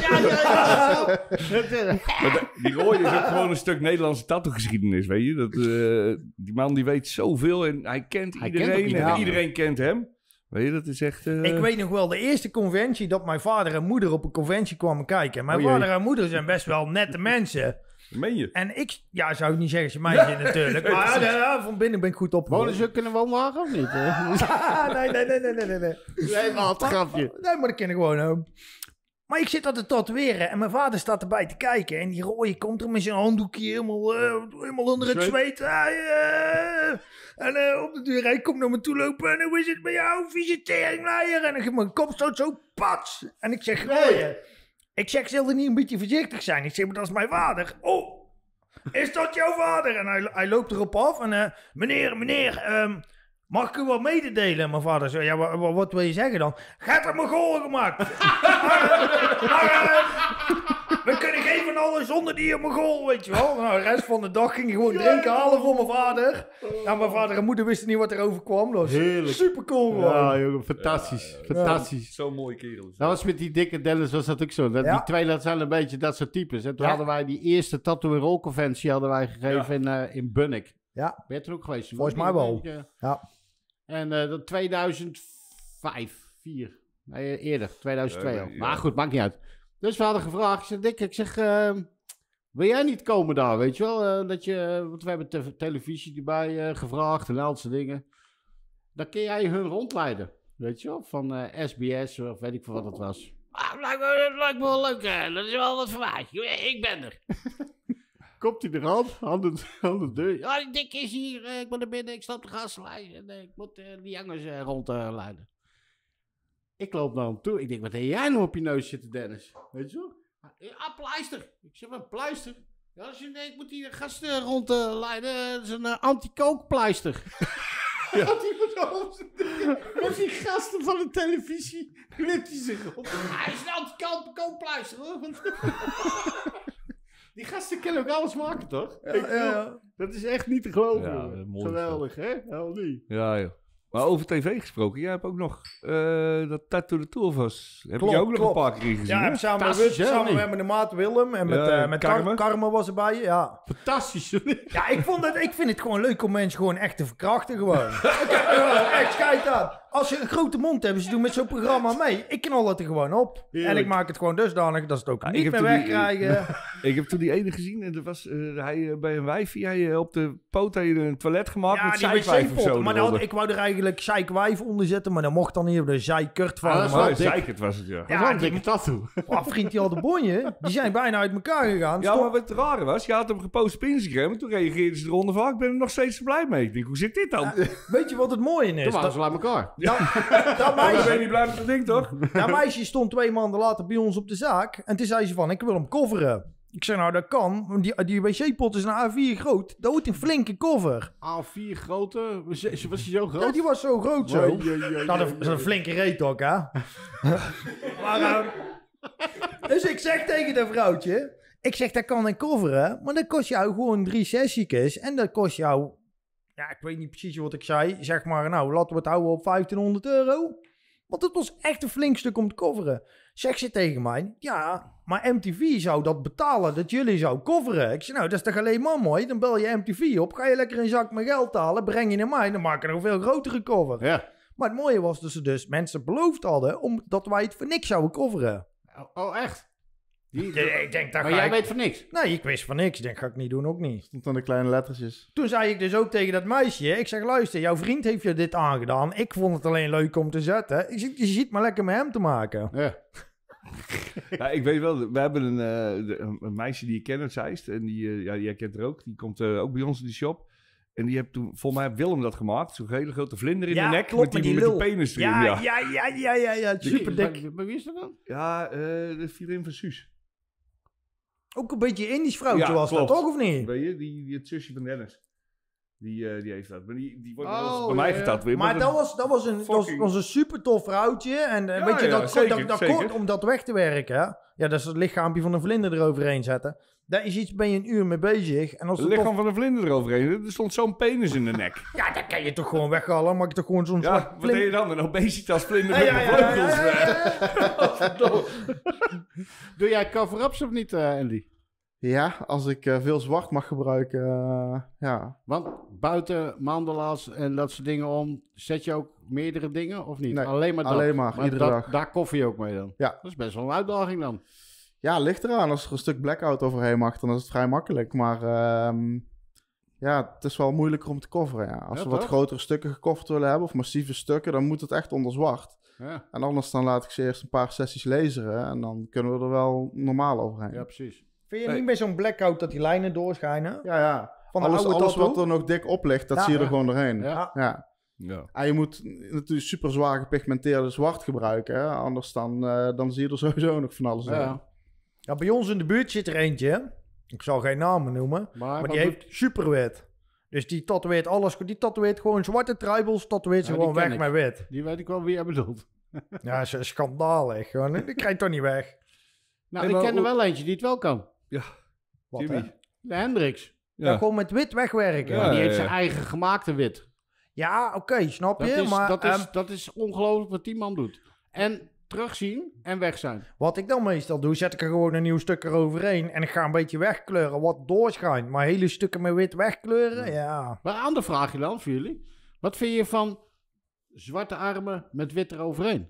Maar die rode is ook gewoon een stuk Nederlandse tattoo-geschiedenis, weet je. Die man die weet zoveel en hij kent Hij iedereen kent ook iedereen. en iedereen kent hem. Weet je, dat is echt... Ik weet nog wel, de eerste conventie dat mijn vader en moeder op een conventie kwamen kijken. Mijn O jee. vader en moeder zijn best wel nette mensen. Meen je? En ik, ja, zou ik niet zeggen, ze meisje natuurlijk. Maar ja, van binnen ben ik goed Wonen opgevoed. ze ook in een woonwagen of niet? Nee. Nee, maar het grapje. Nee, maar dat ken ik gewoon. Maar ik zit dat te tatoeëren en mijn vader staat erbij te kijken. En die rode komt er met zijn handdoekje helemaal onder het zweet. En op de deur, hij komt naar me toe lopen. En hoe is het met jou, vieze teringleier? En ik heb mijn kop stoot zo, pats. En ik zeg, rode. Ik zeg, zal er niet een beetje voorzichtig zijn? Ik zeg, maar dat is mijn vader. Oh, is dat jouw vader? En hij loopt erop af. En meneer, mag ik u wat mededelen? Mijn vader zei, ja, wat wil je zeggen dan? Gaat er mijn goal gemaakt? We kunnen geen van alles zonder die op mijn goal, weet je wel. Nou, de rest van de dag ging ik gewoon drinken halen voor mijn vader. Nou, mijn vader en moeder wisten niet wat er overkwam. Dat was Heerlijk. super cool gewoon. Ja, jongen, fantastisch. Fantastisch. Zo'n mooie kerel. Dat was met die dikke Dennis, was dat ook zo. Die twee, dat zijn een beetje dat soort types. En toen hadden wij die eerste Tattoo Roll conventie hadden wij gegeven in Bunnik. Ja. Ben je er ook geweest? Volgens mij wel. Ja. En dat 2005, 4. Nee, eerder, 2002 al. Ja. Maar goed, maakt niet uit. Dus we hadden gevraagd. Ik zeg, Dick, wil jij niet komen daar, weet je wel? Want we hebben televisie erbij gevraagd en al dat soort dingen. Dan kun jij hun rondleiden, weet je wel? Van SBS of weet ik veel wat het was. Lijkt me wel leuk, dat is wel wat voor mij. Ik ben er. Komt hij eraan, aan de deur. Ja, Dick is hier, ik moet naar binnen, ik sta op de gaslijn en ik moet die jongens rondleiden. Ik loop naar hem toe. Ik denk, wat heb jij nou op je neus zitten, Dennis? Weet je wel? Ja, pleister. Ik zeg, wat pleister? Ja, als je denkt, ik moet die gasten rondleiden. Dat is een anti-kookpleister. Ja. Met die gasten van de televisie knipt hij zich op. Hij is een anti-kookpleister, hoor. Die gasten kunnen ook alles maken, toch? Ja. Dat is echt niet te geloven. Ja, mooi geweldig, hè? Hel niet. Ja, joh. Maar over tv gesproken, jij hebt ook nog dat Tattoo de Tour was. Heb Klopt, je ook nog klopt. een paar keer gezien? Ja, hè? samen met mijn maat Willem en met Carmen. Carmen was erbij. Ja. Fantastisch. Ja, ik vind het gewoon leuk om mensen gewoon echt te verkrachten gewoon. Echt, kijk dat. Als je een grote mond hebt, ze doen met zo'n programma mee. Ik knal het er gewoon op. Heerlijk. En ik maak het gewoon dusdanig dat ze het ook Ja, ik niet heb meer toen wegkrijgen. Ik heb toen die ene gezien en dat was hij bij een wijfie. Hij op de poot had je een toilet gemaakt Ja, met die zijkwijf of zo. wc-pot. Maar eronder. ik wou er eigenlijk zeikwijf onder zetten, maar dat mocht dan niet op de zijkurt van. Ah, dat is Maar wel dik. Zeikert was het, ja. Dat is wel een dikke tattoo. vriend, die had de bonje. Die zijn bijna uit elkaar gegaan. Ja, maar wat het rare was, je had hem gepost op Instagram en toen reageerden ze eronder van, ik ben er nog steeds blij mee. Ik denk, hoe zit dit dan? Weet je wat het mooie Toen is? waren ze uit elkaar. Dat Dan ben je meisje, niet blij met dat ding, toch? dat meisje stond 2 maanden later bij ons op de zaak. En toen zei ze van, ik wil hem coveren. Ik zei, nou dat kan. Want die wc-pot is een A4 groot. Dat wordt een flinke cover. A4 grote. Was hij zo groot? Ja, die was zo groot zo. Oei, oei, oei, Nou, dat oei, is een flinke reet ook, hè. Maar, dus ik zeg tegen dat vrouwtje... Ik zeg, dat kan ik coveren. Maar dat kost jou gewoon 3 sessies. En dat kost jou... Ja, ik weet niet precies wat ik zei. Zeg maar, nou, laten we het houden op €1500. Want het was echt een flink stuk om te coveren. Zegt ze tegen mij, ja, maar MTV zou dat betalen, dat jullie zou coveren. Ik zeg, nou, dat is toch alleen maar mooi. Dan bel je MTV op, ga je lekker een zak met geld halen, breng je naar mij, dan maak je nog een veel grotere cover. Ja. Maar het mooie was dat ze dus mensen beloofd hadden, dat wij het voor niks zouden coveren. Oh, echt? Ik denk, Maar jij weet van niks? Nee, ik wist van niks. Ik denk, ga ik niet doen, ook niet. Stond aan de kleine lettertjes. Toen zei ik dus ook tegen dat meisje, ik zeg, luister, jouw vriend heeft je dit aangedaan. Ik vond het alleen leuk om te zetten. Ik zeg, je ziet maar lekker met hem te maken. Ja. Ja, ik weet wel, we hebben een meisje die ik ken uit Zeist. En jij kent er ook. Die komt ook bij ons in de shop. En die heeft toen, volgens mij heeft Willem dat gemaakt. Zo'n hele grote vlinder in de nek. Klopt, met die lul. penis erin. Ja, super dik. Maar wie is dat dan? Ja, de vriendin van Suus. Ook een beetje Indisch vrouwtje Ja, was klopt. dat, toch of niet? Weet je, het zusje van Dennis. Die heeft dat. Maar die wordt wel eens Oh, bij mij ja. getatoeëerd. Maar dat fucking- was een super tof vrouwtje. En weet je, ja, dat zeker. kort om dat weg te werken. Ja, dat is het lichaampje van een vlinder eroverheen zetten. Daar is iets, ben je een uur mee bezig. En als Het het lichaam tof... van een vlinder eroverheen. Er stond zo'n penis in de nek. Ja, dat kan je toch gewoon weghalen. Maak je toch gewoon zo'n Ja, zwart wat deed je dan? Een obesitas vlinder Ja, met ja, mijn ja, vleugels. Doe jij cover-ups of niet, Andy? Ja, als ik veel zwart mag gebruiken, ja. Want buiten mandala's en dat soort dingen om, zet je ook meerdere dingen of niet? Nee, alleen maar dat. alleen maar, iedere dag. Daar koffer je ook mee dan? Ja. Dat is best wel een uitdaging dan. Ja, ligt eraan. Als er een stuk blackout overheen mag, dan is het vrij makkelijk. Maar ja, het is wel moeilijker om te coveren. Ja. Als Ja, we wat toch? grotere stukken gecoverd willen hebben, of massieve stukken, dan moet het echt onder zwart. Ja, En anders dan laat ik ze eerst een paar sessies laseren en dan kunnen we er wel normaal overheen. ja precies. Vind je niet bij zo'n blackout dat die lijnen doorschijnen? Ja. Van de Alles, oude alles tattoo? wat er nog dik op ligt, dat Ja, zie je er ja. gewoon doorheen. Ja. Ja. Ja. En je moet natuurlijk super zwaar gepigmenteerde zwart gebruiken. Hè? Anders dan zie je er sowieso nog van alles in. Ja. Ja, bij ons in de buurt zit er eentje. Ik zal geen namen noemen. Maar die wat heeft superwit. Dus die tatoeëert alles. Die tatoeëert gewoon zwarte tribals. Tatoeëert ze Ja, gewoon die ken weg ik. met wit. Die weet ik wel wie jij bedoelt. Ja, dat is schandalig. Gewoon. Die krijgt toch niet weg. Nou, Nee, ik maar ken er wel eentje die het wel kan. Wat, Jimmy. hè? De Hendricks. Ja, gewoon met wit wegwerken. Ja, Maar die heeft ja. zijn eigen gemaakte wit. Ja, oké, snap Dat je? is, Maar dat is ongelooflijk wat die man doet. En terugzien en weg zijn. wat ik dan meestal doe, zet ik er gewoon een nieuw stuk eroverheen. En ik ga een beetje wegkleuren, wat doorschijnt. Maar hele stukken met wit wegkleuren, ja. Maar een andere vraagje dan voor jullie. Wat vind je van zwarte armen met wit eroverheen?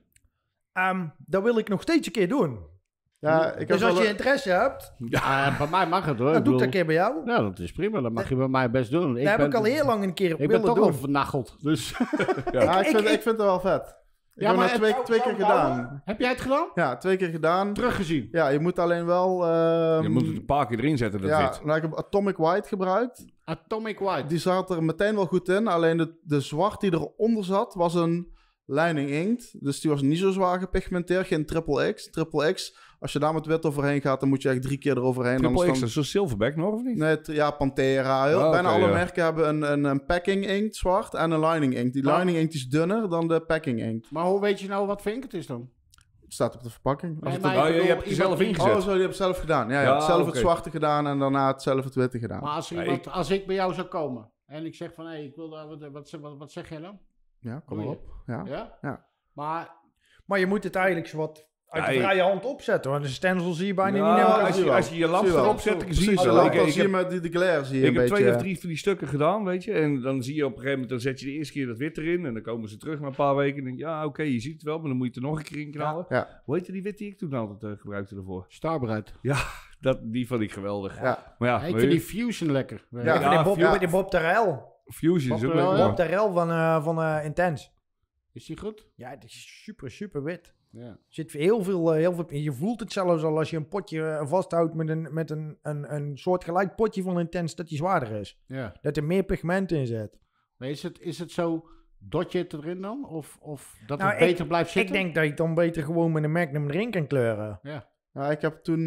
Dat wil ik nog steeds een keer doen. Ja, ik heb Dus als wel je een- interesse hebt, Bij mij mag het hoor. dan Ik doe ik dat bedoel- een keer bij jou. Ja, dat is prima. Dat mag je bij mij best doen. Dat heb ik al heel lang een keer Ik ben willen toch doen. al vernacheld. Dus ik vind het wel vet. Ik Ja, heb maar het twee het- keer zou gedaan. heb jij het gedaan? Ja, 2 keer gedaan. Teruggezien. Ja, je moet alleen wel... Je moet het een paar keer erin zetten, dat wit. nou, ik heb Atomic White gebruikt. Atomic White. Die zat er meteen wel goed in. Alleen de zwart die eronder zat, was een Lining Inkt. Dus die was niet zo zwaar gepigmenteerd. Geen triple X. Triple X, als je daar met wit overheen gaat, dan moet je echt 3 keer eroverheen. Triple Anders X, dat is zo'n silverback nog, of niet? Nee, ja, Pantera. Bijna oké, alle ja. merken hebben een packing inkt zwart en een lining inkt. Die Oh. lining inkt is dunner dan de packing inkt. Maar hoe weet je nou wat voor inkt het is dan? Het staat op de verpakking. Als Nee, het maar een- ik je bedoel, hebt het zelf iemand- ingezet. Oh, zo, die heb ik zelf gedaan. Ja, Ja, ja, zelf oké. het zwarte gedaan en daarna het zelf het witte gedaan. Maar als, Ja, iemand, als ik bij jou zou komen en ik zeg van, hé, ik wil daar, wat zeg jij dan? Ja, kom Doe maar je? op. Ja. Ja? Ja. Maar, Maar je moet het eigenlijk zo wat uit de Ja, vrije hand opzetten. Want een stencil zie je bijna Ja, niet nemen. als je, als je je lamp Zie je wel. erop zet, dan zie je Precies, het zo. wel. Dan Ik zie je heb- met die glare zie je Ik een heb beetje... 2 of 3 van die stukken gedaan, weet je. En dan zie je op een gegeven moment, dan zet je de eerste keer dat wit erin. En dan komen ze terug na een paar weken. En denk je, ja, oké, je ziet het wel, maar dan moet je het er nog een keer in knallen. Ja. Hoe heette die wit die ik toen altijd gebruikte ervoor? Starbruid. Die vond ik geweldig. Ja. Maar ja, ik vind die Fusion lekker. Ja. Ja, Ja, die Bob Terrell. Fusion is ook Bob leuk. Terrell, man. Bob Terrell van Intense. Is die goed? Ja, die is super, super wit. Ja. Er zit heel veel, je voelt het zelfs al als je een potje vasthoudt met een soort gelijk potje van Intense, dat die zwaarder is. Ja. Dat er meer pigment in zit. Maar is het zo, dot je het erin dan? Of dat Nou, het beter blijft Ik zitten? denk dat je dan beter gewoon met een Magnum erin kan kleuren. Ja. Ja, ik heb toen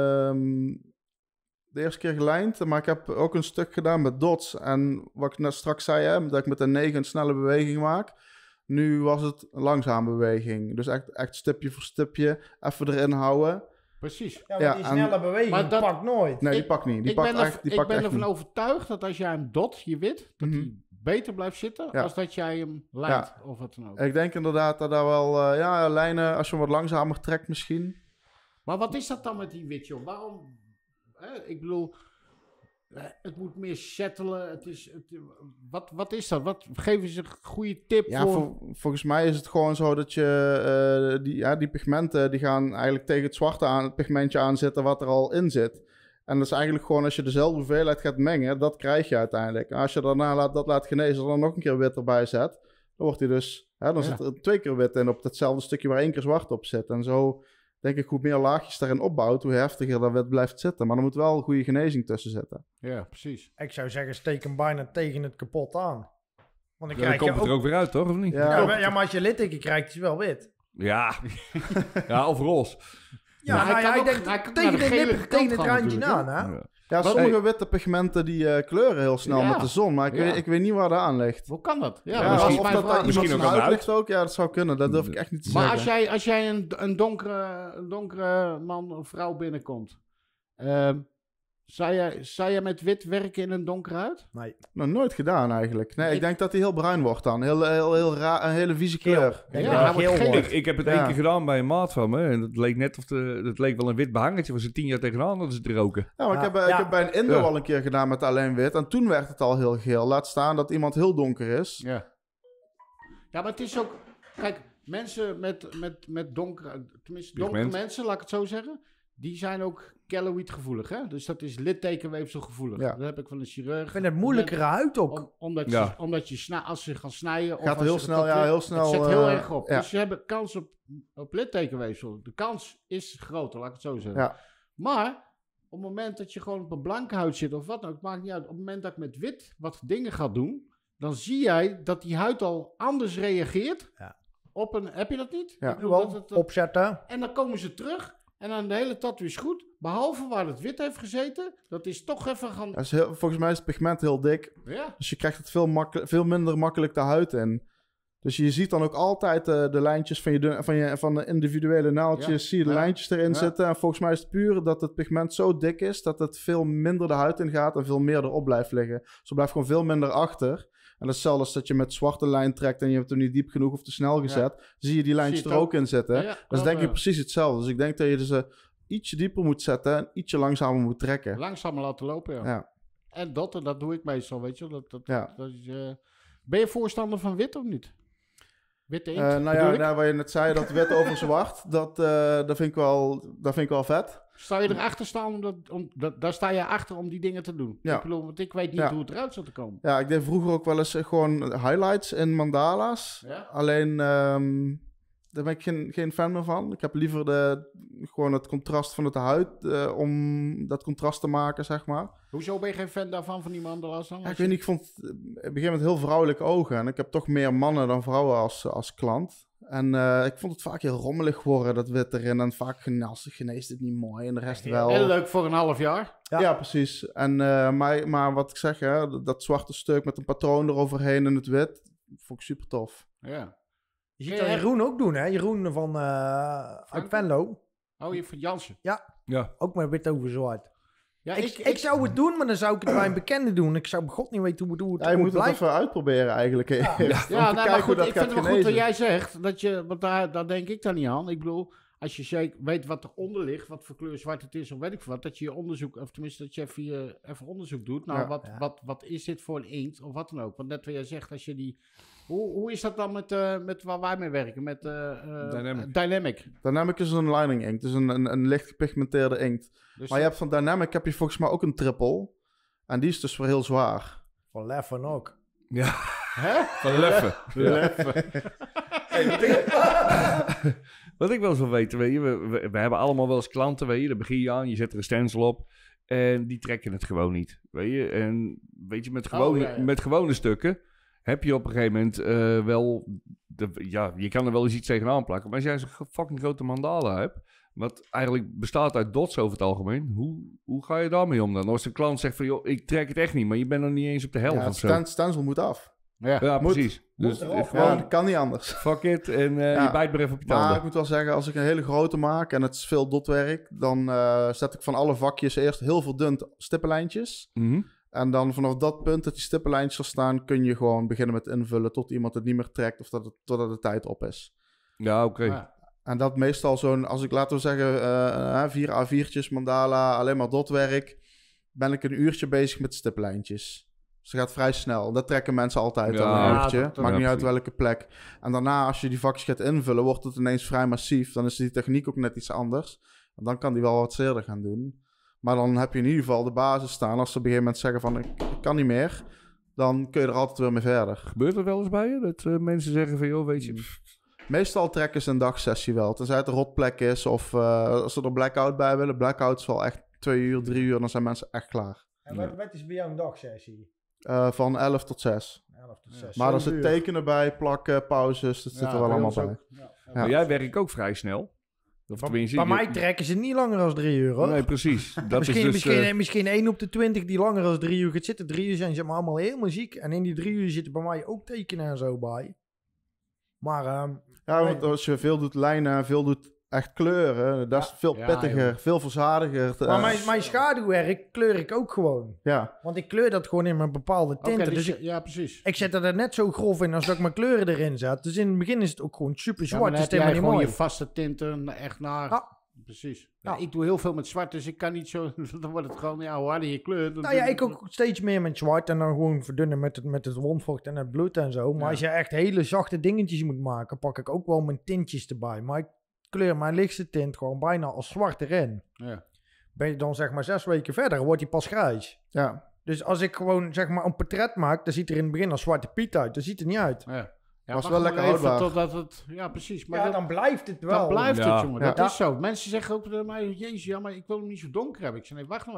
de eerste keer gelijnd, maar ik heb ook een stuk gedaan met dots. En wat ik net straks zei, hè, dat ik met een 9 een snelle beweging maak. Nu was het een langzame beweging. Dus echt stipje voor stipje, even erin houden. Precies. Ja, want Ja, die en- snelle beweging Maar dat- pakt nooit. Nee, die Ik- pakt niet. Die ik pakt ben, echt, die ik pakt ben echt ervan niet. overtuigd dat als jij hem dot, je wit, dat Mhm. hij beter blijft zitten Ja. als dat jij hem lijnt of wat dan ook. Ik denk inderdaad dat daar wel lijnen, als je hem wat langzamer trekt misschien. Maar wat is dat dan met die wit, joh? Waarom? Ik bedoel, het moet meer settelen. Wat is dat? Geef eens een goede tip Ja, voor... volgens mij is het gewoon zo dat je die pigmenten die gaan eigenlijk tegen het zwarte het pigmentje aanzitten wat er al in zit. En dat is eigenlijk gewoon als je dezelfde hoeveelheid gaat mengen, dat krijg je uiteindelijk. En als je daarna dat laat genezen en dan nog een keer wit erbij zet, dan wordt hij dus, dan zit er 2 keer wit in op datzelfde stukje waar 1 keer zwart op zit. En zo denk ik, hoe meer laagjes daarin opbouwt, hoe heftiger dat wit blijft zitten. Maar er moet wel een goede genezing tussen zitten. Ja, precies. Ik zou zeggen, steek hem bijna tegen het kapot aan. Want dan Dan krijg komt je het er ook weer uit, toch? Of niet? Ja, maar als je litteken krijgt, is hij wel wit. Ja. Ja, of roze. Ja, Maar hij kan ik ook- denk hij kan tegen naar de de gele lippen, kant tegen het gaan randje natuurlijk, aan, hè? Ja. Ja, Wat- sommige witte pigmenten die kleuren heel snel Ja. met de zon. Maar Ja. ik weet niet waar dat aan ligt. Hoe kan dat? Ja, Ja, dat is misschien- of mijn dat vraag. daar iemand Misschien zijn ook aan huid de ligt ook. Ja, dat zou kunnen. Dat durf ik echt niet te Maar zeggen. als jij een donkere man of vrouw binnenkomt, zou jij met wit werken in een donkere huid? Nog nooit gedaan eigenlijk. Nee, ik denk dat hij heel bruin wordt dan. Heel raar, een hele vieze Geel. kleur. Ja, Ja, hij wordt geel geel. wordt. Ik heb het Ja. 1 keer gedaan bij een maat van me. En dat leek net dat leek wel een wit behangetje. Was er 10 jaar tegenaan dat ze het roken. Ja, maar Ja. ik Ja. heb bij een Indo Ja. al een keer gedaan met alleen wit. En toen werd het al heel geel. Laat staan dat iemand heel donker is. Ja. Ja, maar het is ook... Kijk, mensen met donkere... Tenminste, donkere Pigment. mensen, laat ik het zo zeggen... Die zijn ook keloïd gevoelig, hè? Dus dat is littekenweefsel gevoelig. Ja. Dat heb ik van een chirurg. Ik vind het moeilijkere huid ook. Omdat Ja. je als ze gaan snijden... Gaat als heel ze snel, getatoeëerd- heel snel, Het zet heel erg op. ja. Dus ze hebben kans op littekenweefsel. De kans is groter, laat ik het zo zeggen. Ja. Maar op het moment dat je gewoon op een blanke huid zit of wat dan ook, maakt niet uit. Op het moment dat ik met wit wat dingen ga doen, dan zie jij dat die huid al anders reageert. Ja. Op een, heb je dat niet? Ja. Ik bedoel, Wel, opzetten. en dan komen ze terug En dan de hele tattoo is goed. Behalve waar het wit heeft gezeten. Dat is toch even gaan... Volgens mij is het pigment heel dik. Ja. Dus je krijgt het veel minder makkelijk de huid in. Dus je ziet dan ook altijd de lijntjes van de individuele naaldjes. Zie je de lijntjes erin zitten. En volgens mij is het puur dat het pigment zo dik is... dat het veel minder de huid in gaat en veel meer erop blijft liggen. Dus er blijft gewoon veel minder achter... En dat is hetzelfde als dat je met zwarte lijn trekt en je hebt hem niet diep genoeg of te snel gezet. Zie je die lijntjes er ook in zitten. Dat is denk ik precies hetzelfde. Dus ik denk dat je ze ietsje dieper moet zetten en ietsje langzamer moet trekken. Langzamer laten lopen, ja. En dat doe ik meestal, weet je. Dat is, ben je voorstander van wit of niet? Witte inkt? Waar je net zei, dat wit over zwart, dat vind ik wel vet. Zou je erachter staan, daar sta je achter om die dingen te doen? Ja. Want ik weet niet hoe het eruit zou te komen. Ja, ik deed vroeger ook wel eens gewoon highlights in mandala's. Ja? Alleen, daar ben ik geen fan meer van. Ik heb liever gewoon het contrast van de huid, om dat contrast te maken, zeg maar. Hoezo ben je geen fan daarvan, van die mandala's dan? Ja, ik weet niet, ik vond het op een gegeven moment heel vrouwelijke ogen. En ik heb toch meer mannen dan vrouwen als klant. En ik vond het vaak heel rommelig worden, dat wit erin. En vaak geneest het niet mooi en de rest wel. Heel leuk voor een half jaar. Ja, precies. En, maar wat ik zeg, hè, dat zwarte stuk met een patroon eroverheen en het wit, vond ik super tof. Ja. Je ziet dat Jeroen ook doen, hè? Jeroen van uit Venlo. Oh, je van Jansen? Ja, ook met wit over zwart. Ja, ik zou het doen, maar dan zou ik het bij een bekende doen. Ik zou god niet weten hoe het je moet het even uitproberen eigenlijk. Ja, maar goed, ik vind het wel goed wat jij zegt. Want daar denk ik dan niet aan. Ik bedoel, als je zeker weet wat eronder ligt, wat voor kleur zwart het is of weet ik wat, dat je je onderzoek, of tenminste dat je even onderzoek doet. Nou, wat is dit voor een inkt of wat dan ook? Want net wat jij zegt, als je die... Hoe is dat dan met waar wij mee werken? Met Dynamic. Dynamic is een lining inkt. Dus een licht gepigmenteerde inkt. Dus maar je hebt van Dynamic heb je volgens mij ook een triple. En die is dus weer heel zwaar. Van Leffen ook. Ja. Hè? Van Leffen. Wat ik wel eens wil weten, weet je, we hebben allemaal wel eens klanten, weet je, daar begin je aan, je zet er een stencil op en die trekken het gewoon niet, weet je. En weet je, met gewone stukken heb je op een gegeven moment wel, je kan er wel eens iets tegenaan plakken, maar als jij zo'n fucking grote mandala hebt, wat eigenlijk bestaat uit dots over het algemeen, hoe ga je daarmee om dan? Als een klant zegt van, joh, ik trek het echt niet, maar je bent nog niet eens op de helft of zo. Het stencil moet af. Ja, precies. Dus dat kan niet anders. Fuck it en je bijt maar even op je tanden. Maar ik moet wel zeggen, als ik een hele grote maak en het is veel dotwerk, dan zet ik van alle vakjes eerst heel veel dun stippenlijntjes. Mm-hmm. En dan vanaf dat punt dat die stippenlijntjes er staan, kun je gewoon beginnen met invullen tot iemand het niet meer trekt of totdat de tijd op is. Ja, oké. Ja. En dat meestal als ik laten we zeggen 4 A4'tjes mandala, alleen maar dotwerk, ben ik een uurtje bezig met stippenlijntjes. Dus het gaat vrij snel. Dat trekken mensen altijd al een uurtje. Maakt niet uit welke plek. En daarna, als je die vakjes gaat invullen, wordt het ineens vrij massief. Dan is die techniek ook net iets anders. En dan kan die wel wat zeerder gaan doen. Maar dan heb je in ieder geval de basis staan. Als ze op een gegeven moment zeggen van, ik kan niet meer, dan kun je er altijd weer mee verder. Gebeurt er wel eens bij je? Dat mensen zeggen van, joh, weet je... Meestal trekken ze een dagsessie wel. Tenzij het een rotplek is of als ze er blackout bij willen. Blackout is wel echt 2 uur, 3 uur. Dan zijn mensen echt klaar. En wat is bij jou een dagsessie? Van 11 tot 6. 11 tot 6. Maar er zit tekenen bij, plakken, pauzes. Dat zit er wel allemaal bij. Maar jij werkt ook vrij snel. Bij mij trekken ze niet langer dan 3 uur, hoor. Nee, precies. Dat misschien 1 op de 20 die langer dan 3 uur gaat zitten. 3 uur zijn ze allemaal helemaal ziek. En in die 3 uur zitten bij mij ook tekenen en zo bij. Maar... want als je veel doet lijnen, veel doet echt kleuren, dat is veel pittiger, veel verzadiger. Maar mijn schaduwwerk kleur ik ook gewoon. Ja. Want ik kleur dat gewoon in mijn bepaalde tinten. Ja, precies. Ik zet er net zo grof in als dat ik mijn kleuren erin zet. Dus in het begin is het ook gewoon super zwart. Ja, dan dus heb jij gewoon mooi. je vaste tinten echt naar... Ja. Precies. Ja, ik doe heel veel met zwart, dus ik kan niet zo... Dan wordt het gewoon, hoe harder je kleurt... Nou ja, ik ook steeds meer met zwart en dan gewoon verdunnen met het wondvocht en het bloed en zo. Maar als je echt hele zachte dingetjes moet maken, pak ik ook wel mijn tintjes erbij. Maar ik kleur mijn lichtste tint gewoon bijna als zwart erin. Ja. Ben je dan zeg maar 6 weken verder, wordt die pas grijs. Ja. Dus als ik gewoon zeg maar een portret maak, dan ziet er in het begin als Zwarte Piet uit. Dat ziet er niet uit. Ja. Ja, was wel lekker houdbaar. Totdat het, ja, precies. Maar dan blijft het wel. Dan blijft het, jongen. Ja. Dat is zo. Mensen zeggen ook tegen mij, jezus, ja, maar ik wil hem niet zo donker hebben. Ik zeg, nee, wacht nou even.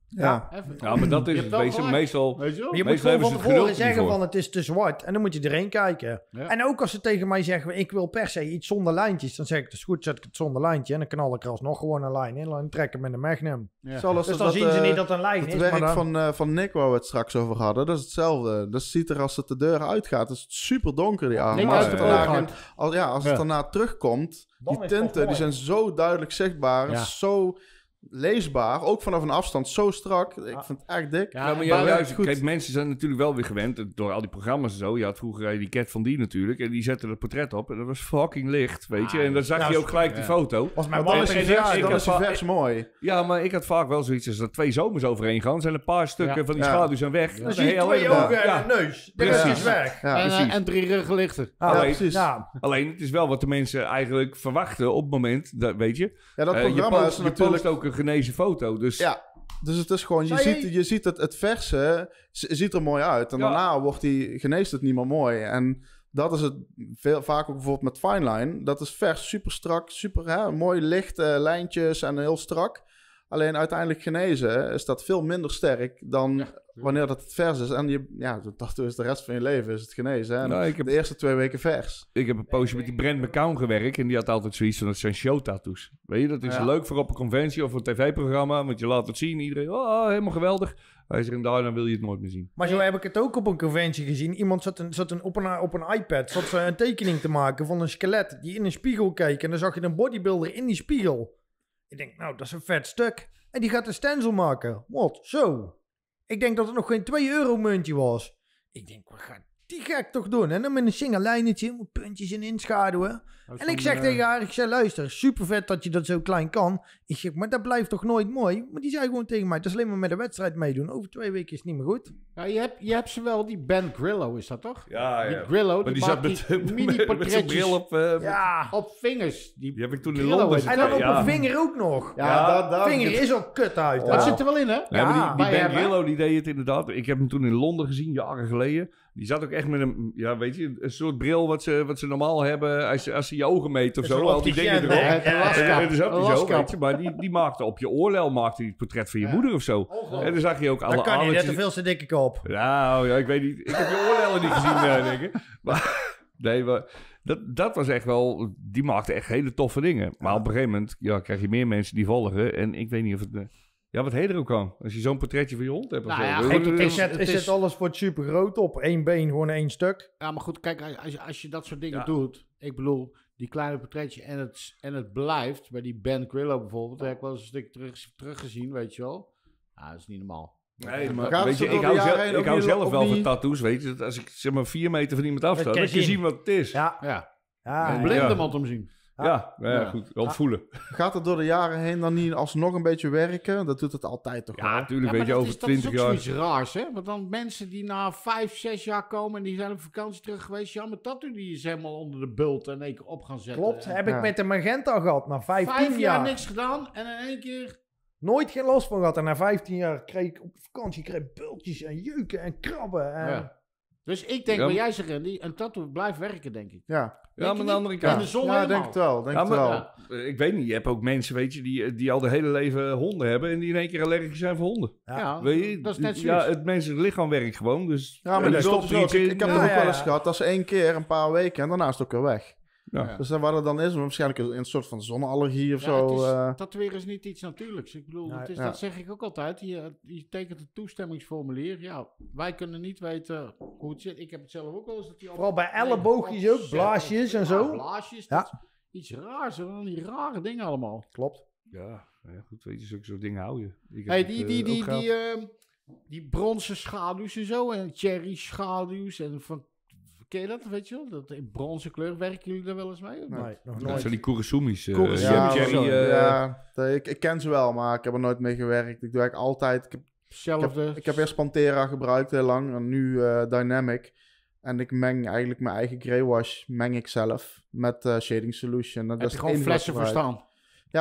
Ja. Even. Ja, maar dat Je is hebt het wel meestal. gelijk. Meestal Weet je wel? Maar je moet Meestal gewoon hebben van ze het tevoren geduld niet zeggen voor. van het is te zwart. En dan moet je erin kijken. Ja. En ook als ze tegen mij zeggen, ik wil per se iets zonder lijntjes. Dan zeg ik, het is goed, zet ik het zonder lijntje. En dan knal ik er alsnog gewoon een lijn in. Dan trekken met een Magnum. Ja. Zoals Dus dat, dan zien ze niet dat dat een lijn het is. Maar werk dan, van Nick waar we het straks over hadden, dat is hetzelfde. Dat ziet er als het de deur uitgaat, is het super donker die avond. Nick Maar als uit het het daarna, oog als het Ja. daarna terugkomt, Dan die is het tinten toch die mooi. zijn zo duidelijk zichtbaar, Ja. zo leesbaar, ook vanaf een afstand zo strak. Ik Ja. vind het echt dik. Ja, Ja, maar maar juist, goed. kijk, mensen zijn natuurlijk wel weer gewend door al die programma's en zo. Je had vroeger die Cat Von D natuurlijk. En die zette het portret op. En dat was fucking licht, weet je. En dan zag Ja, je ook gelijk die ja. foto. was mijn Maar dan man is en- hij en- vers, ik dan had is hij va- vers mooi. Ja, maar ik had vaak wel zoiets als er 2 zomers overheen gaan. zijn een paar stukken Ja. van die Ja. schaduw zijn weg. Ja. Dan zie je heel 2 helemaal- ogen en Ja. een neus. De Precies. rest is weg. Ja, precies. En 3 ruggenlichten. Ja, Alleen- precies. Ja. Alleen, het is wel wat de mensen eigenlijk verwachten op het moment. Dat, weet je. Ja, dat Je programma post, is je natuurlijk... post ook een genezen foto. Dus Ja, dus het is gewoon, Zei je ziet het verse, ziet er mooi uit. En Ja. daarna geneest het niet meer mooi. En dat is het vaak ook bijvoorbeeld met Fineline. Dat is vers, super strak, super mooi lichte lijntjes en heel strak. Alleen uiteindelijk genezen is dat veel minder sterk dan wanneer dat het vers is. En dat is de rest van je leven is het genezen. Hè? En nou, ik heb de eerste 2 weken vers. Ik heb een poosje met die Brent McCown gewerkt. En die had altijd zoiets van, dat zijn showtattoos. Weet je, dat is Ja. leuk voor op een conventie of een tv-programma. Want je laat het zien. Iedereen, oh, helemaal geweldig. Hij zegt, daarna wil je het nooit meer zien. Maar zo heb ik het ook op een conventie gezien. Iemand op een iPad zat ze een tekening te maken van een skelet die in een spiegel keek. En dan zag je een bodybuilder in die spiegel. Ik denk, nou, dat is een vet stuk. En die gaat een stencil maken. Wat? Zo. Ik denk dat het nog geen 2 euro muntje was. Ik denk, wat gaat die gek toch doen? En dan met een singellijnetje, met puntjes en inschaduwen. En ik zeg tegen haar, ik zeg, luister, super vet dat je dat zo klein kan. Ik zeg, maar dat blijft toch nooit mooi? Maar die zei gewoon tegen mij, dat is alleen maar met de wedstrijd meedoen. Over 2 weken is het niet meer goed. Ja, je hebt ze wel, die Ben Grillo is dat toch? Ja, Die Grillo, Maar die die zat maakt met, die met zijn mini-portretjes bril op. Ja. op vingers. Die heb ik toen in Grillo Londen is het. En dan op ja. een vinger ook nog. Ja, Vinger is ook kut uit. Dat hè? zit er wel in, hè? Nee, maar Ja, die bij Ben hem, hè? Grillo, die deed het inderdaad. Ik heb hem toen in Londen gezien, jaren geleden. Die zat ook echt met een, ja, weet je, een soort bril wat ze normaal hebben als ze je ogen meten of Is zo. een Al die dingen opticien, erop. hè? Een laskap. Het is ook Een niet zo, laskap. weet je. Maar die maakte op je oorlel maakte die het portret van je moeder of zo. En dan zag je ook alle Dan kan je net aanletjes. te veel te dikke kop. Nou ja, ik weet niet. Ik heb je oorlellen niet gezien, denk ik. Maar, nee, maar dat was echt wel... Die maakte echt hele toffe dingen. Maar op een gegeven moment krijg je meer mensen die volgen. En ik weet niet of het... ja, wat heet er ook kan. Als je zo'n portretje van je hond hebt. of Nou zo. ja, Weet goed, je, het Ik is- zet alles voor super groot op. 1 been, gewoon 1 stuk. Ja, maar goed, kijk, als je dat soort dingen Ja. doet. Ik bedoel, die kleine portretje en het blijft. Bij die Ben Grillo bijvoorbeeld. Daar heb ik wel eens een stuk teruggezien, weet je wel. Ja, dat is niet normaal. Nee, maar Gaat weet ze je, door ik de hou, jaren heen ook ik hou niet- zelf ook wel van niet- tattoos, weet je. Dat als ik zeg maar 4 meter van iemand afsta, Dat dan kan kun je je zien wat het is. Ja. Ja, Ja, een ja. blinde man om zien. Ja, goed. Wel voelen. Gaat het door de jaren heen dan niet alsnog een beetje werken? Dat doet het altijd toch Ja, wel? natuurlijk, Ja, weet je, maar over dat is 20 ook jaar. zoiets raars, hè? Want dan mensen die na 5, 6 jaar komen en die zijn op vakantie terug geweest. Ja, mijn tattoo die is helemaal onder de bult en in één keer op gaan zetten. Klopt, En heb ik Ja. met de Magenta gehad. Na 15 5 jaar jaar. niks gedaan en in één keer... Nooit geen last van gehad. En na 15 jaar kreeg ik op vakantie bultjes en jeuken en krabben. En... Ja. Dus ik denk, Ja, wat maar- jij zegt, Randy, een tattoo blijft werken, denk ik. Ja, Ja, maar aan de andere In kant. de zon ja helemaal. denk het wel. Denk Ja, het maar- wel. Ik weet niet, je hebt ook mensen, weet je, die al de hele leven honden hebben en die in één keer allergisch zijn voor honden. Ja, Weet je? dat is net Ja, zoiets. het menselijk lichaam werkt gewoon, dus... Ja, maar en die er stopt stopt er iets ook. in. Ik heb Ja, het ook ja, wel eens ja. gehad. Dat is 1 keer, een paar weken en daarna is het ook weer weg. Ja. Dus wat het dan is, waarschijnlijk een soort van zonneallergie of Ja, zo. het is, eh. tatoeëren is niet iets natuurlijks. Ik bedoel, Nee. het is, Ja. dat zeg ik ook altijd. Je tekent een toestemmingsformulier. Ja, wij kunnen niet weten hoe het zit. Ik heb het zelf ook wel eens. Dat die Vooral bij elleboogjes ook, blaasjes en zo. Ja, blaasjes. Ja. Dat is iets raars. Van die rare dingen allemaal. Klopt. Ja, goed, weet je, zulke soort dingen hou je. Ik heb Hey, het, ook gehad. die bronzen schaduws en zo. En cherry schaduws. En van, ken je dat, weet je wel? Dat in bronzen kleur. Werken jullie daar wel eens mee? of niet? Nee, nog Dat nooit. zijn die Kurasumi's. Kurasumi, Ja, Cherry, zo, eh, ja, ik ken ze wel, maar ik heb er nooit mee gewerkt. Ik doe eigenlijk altijd... Hetzelfde. Ik heb eerst Pantera gebruikt heel lang en nu Dynamic. En ik meng eigenlijk mijn eigen greywash meng ik zelf met Shading Solution. Dat Heb is je het gewoon enige wat flessen ik voor gebruik. staan? Ja,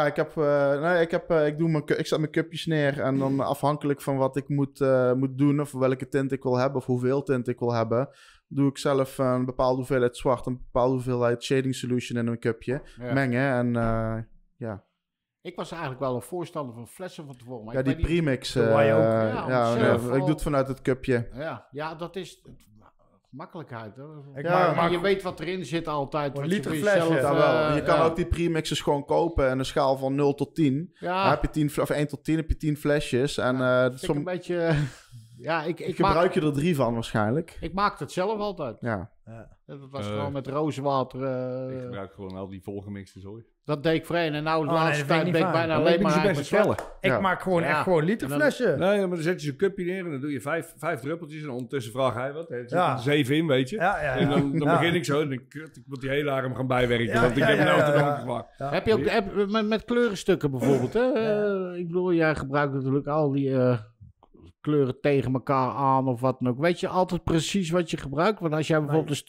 ik zet mijn cupjes neer en dan afhankelijk van wat ik moet doen of welke tint ik wil hebben of hoeveel tint ik wil hebben, doe ik zelf een bepaalde hoeveelheid zwart, een bepaalde hoeveelheid Shading Solution in een cupje Ja. mengen en ja. Ik was eigenlijk wel een voorstander van flessen van tevoren. Maar Ja, ik die weet niet- premix. wij ook. zelf ik al- doe het vanuit het cupje. Ja, dat is makkelijkheid. Hè? Ik Ja, maak je weet wat erin zit altijd. Een wat je liter voor flesje. jezelf, Dat wel. Je kan ja. ook die premixes gewoon kopen en een schaal van 0 tot 10. Dan Ja, heb je 10, of 1 tot 10 heb je 10 flesjes. En vind ik een beetje... Ja, ik gebruik je er 3 van waarschijnlijk. Ik maakte het zelf altijd. Ja. Dat was gewoon met rozenwater. Ik gebruik gewoon al die volgemixte zooi. Dat deed ik voorheen. En nou de Oh, nee, laatste dat vind tijd ik ben niet ik fijn. bijna Dan alleen moet maar je eigenlijk best met vertellen. Ik Ja. maak gewoon Ja. echt gewoon En dan- literflessen. Nee, maar dan zet je zo'n cupje neer en dan doe je vijf druppeltjes. En ondertussen vraag hij wat. Er zitten Ja. er 7 in, weet je. Ja, ja, En dan ja. begin ik zo en dan kut, ik moet die hele arm gaan bijwerken. Ja, want ik ja, heb ja, nou ja, te ja. gemaakt. Ja. Heb je ook met kleurenstukken bijvoorbeeld? Hè? Ik bedoel, jij gebruikt natuurlijk al die kleuren tegen elkaar aan of wat dan ook. Weet je altijd precies wat je gebruikt? Want als jij bijvoorbeeld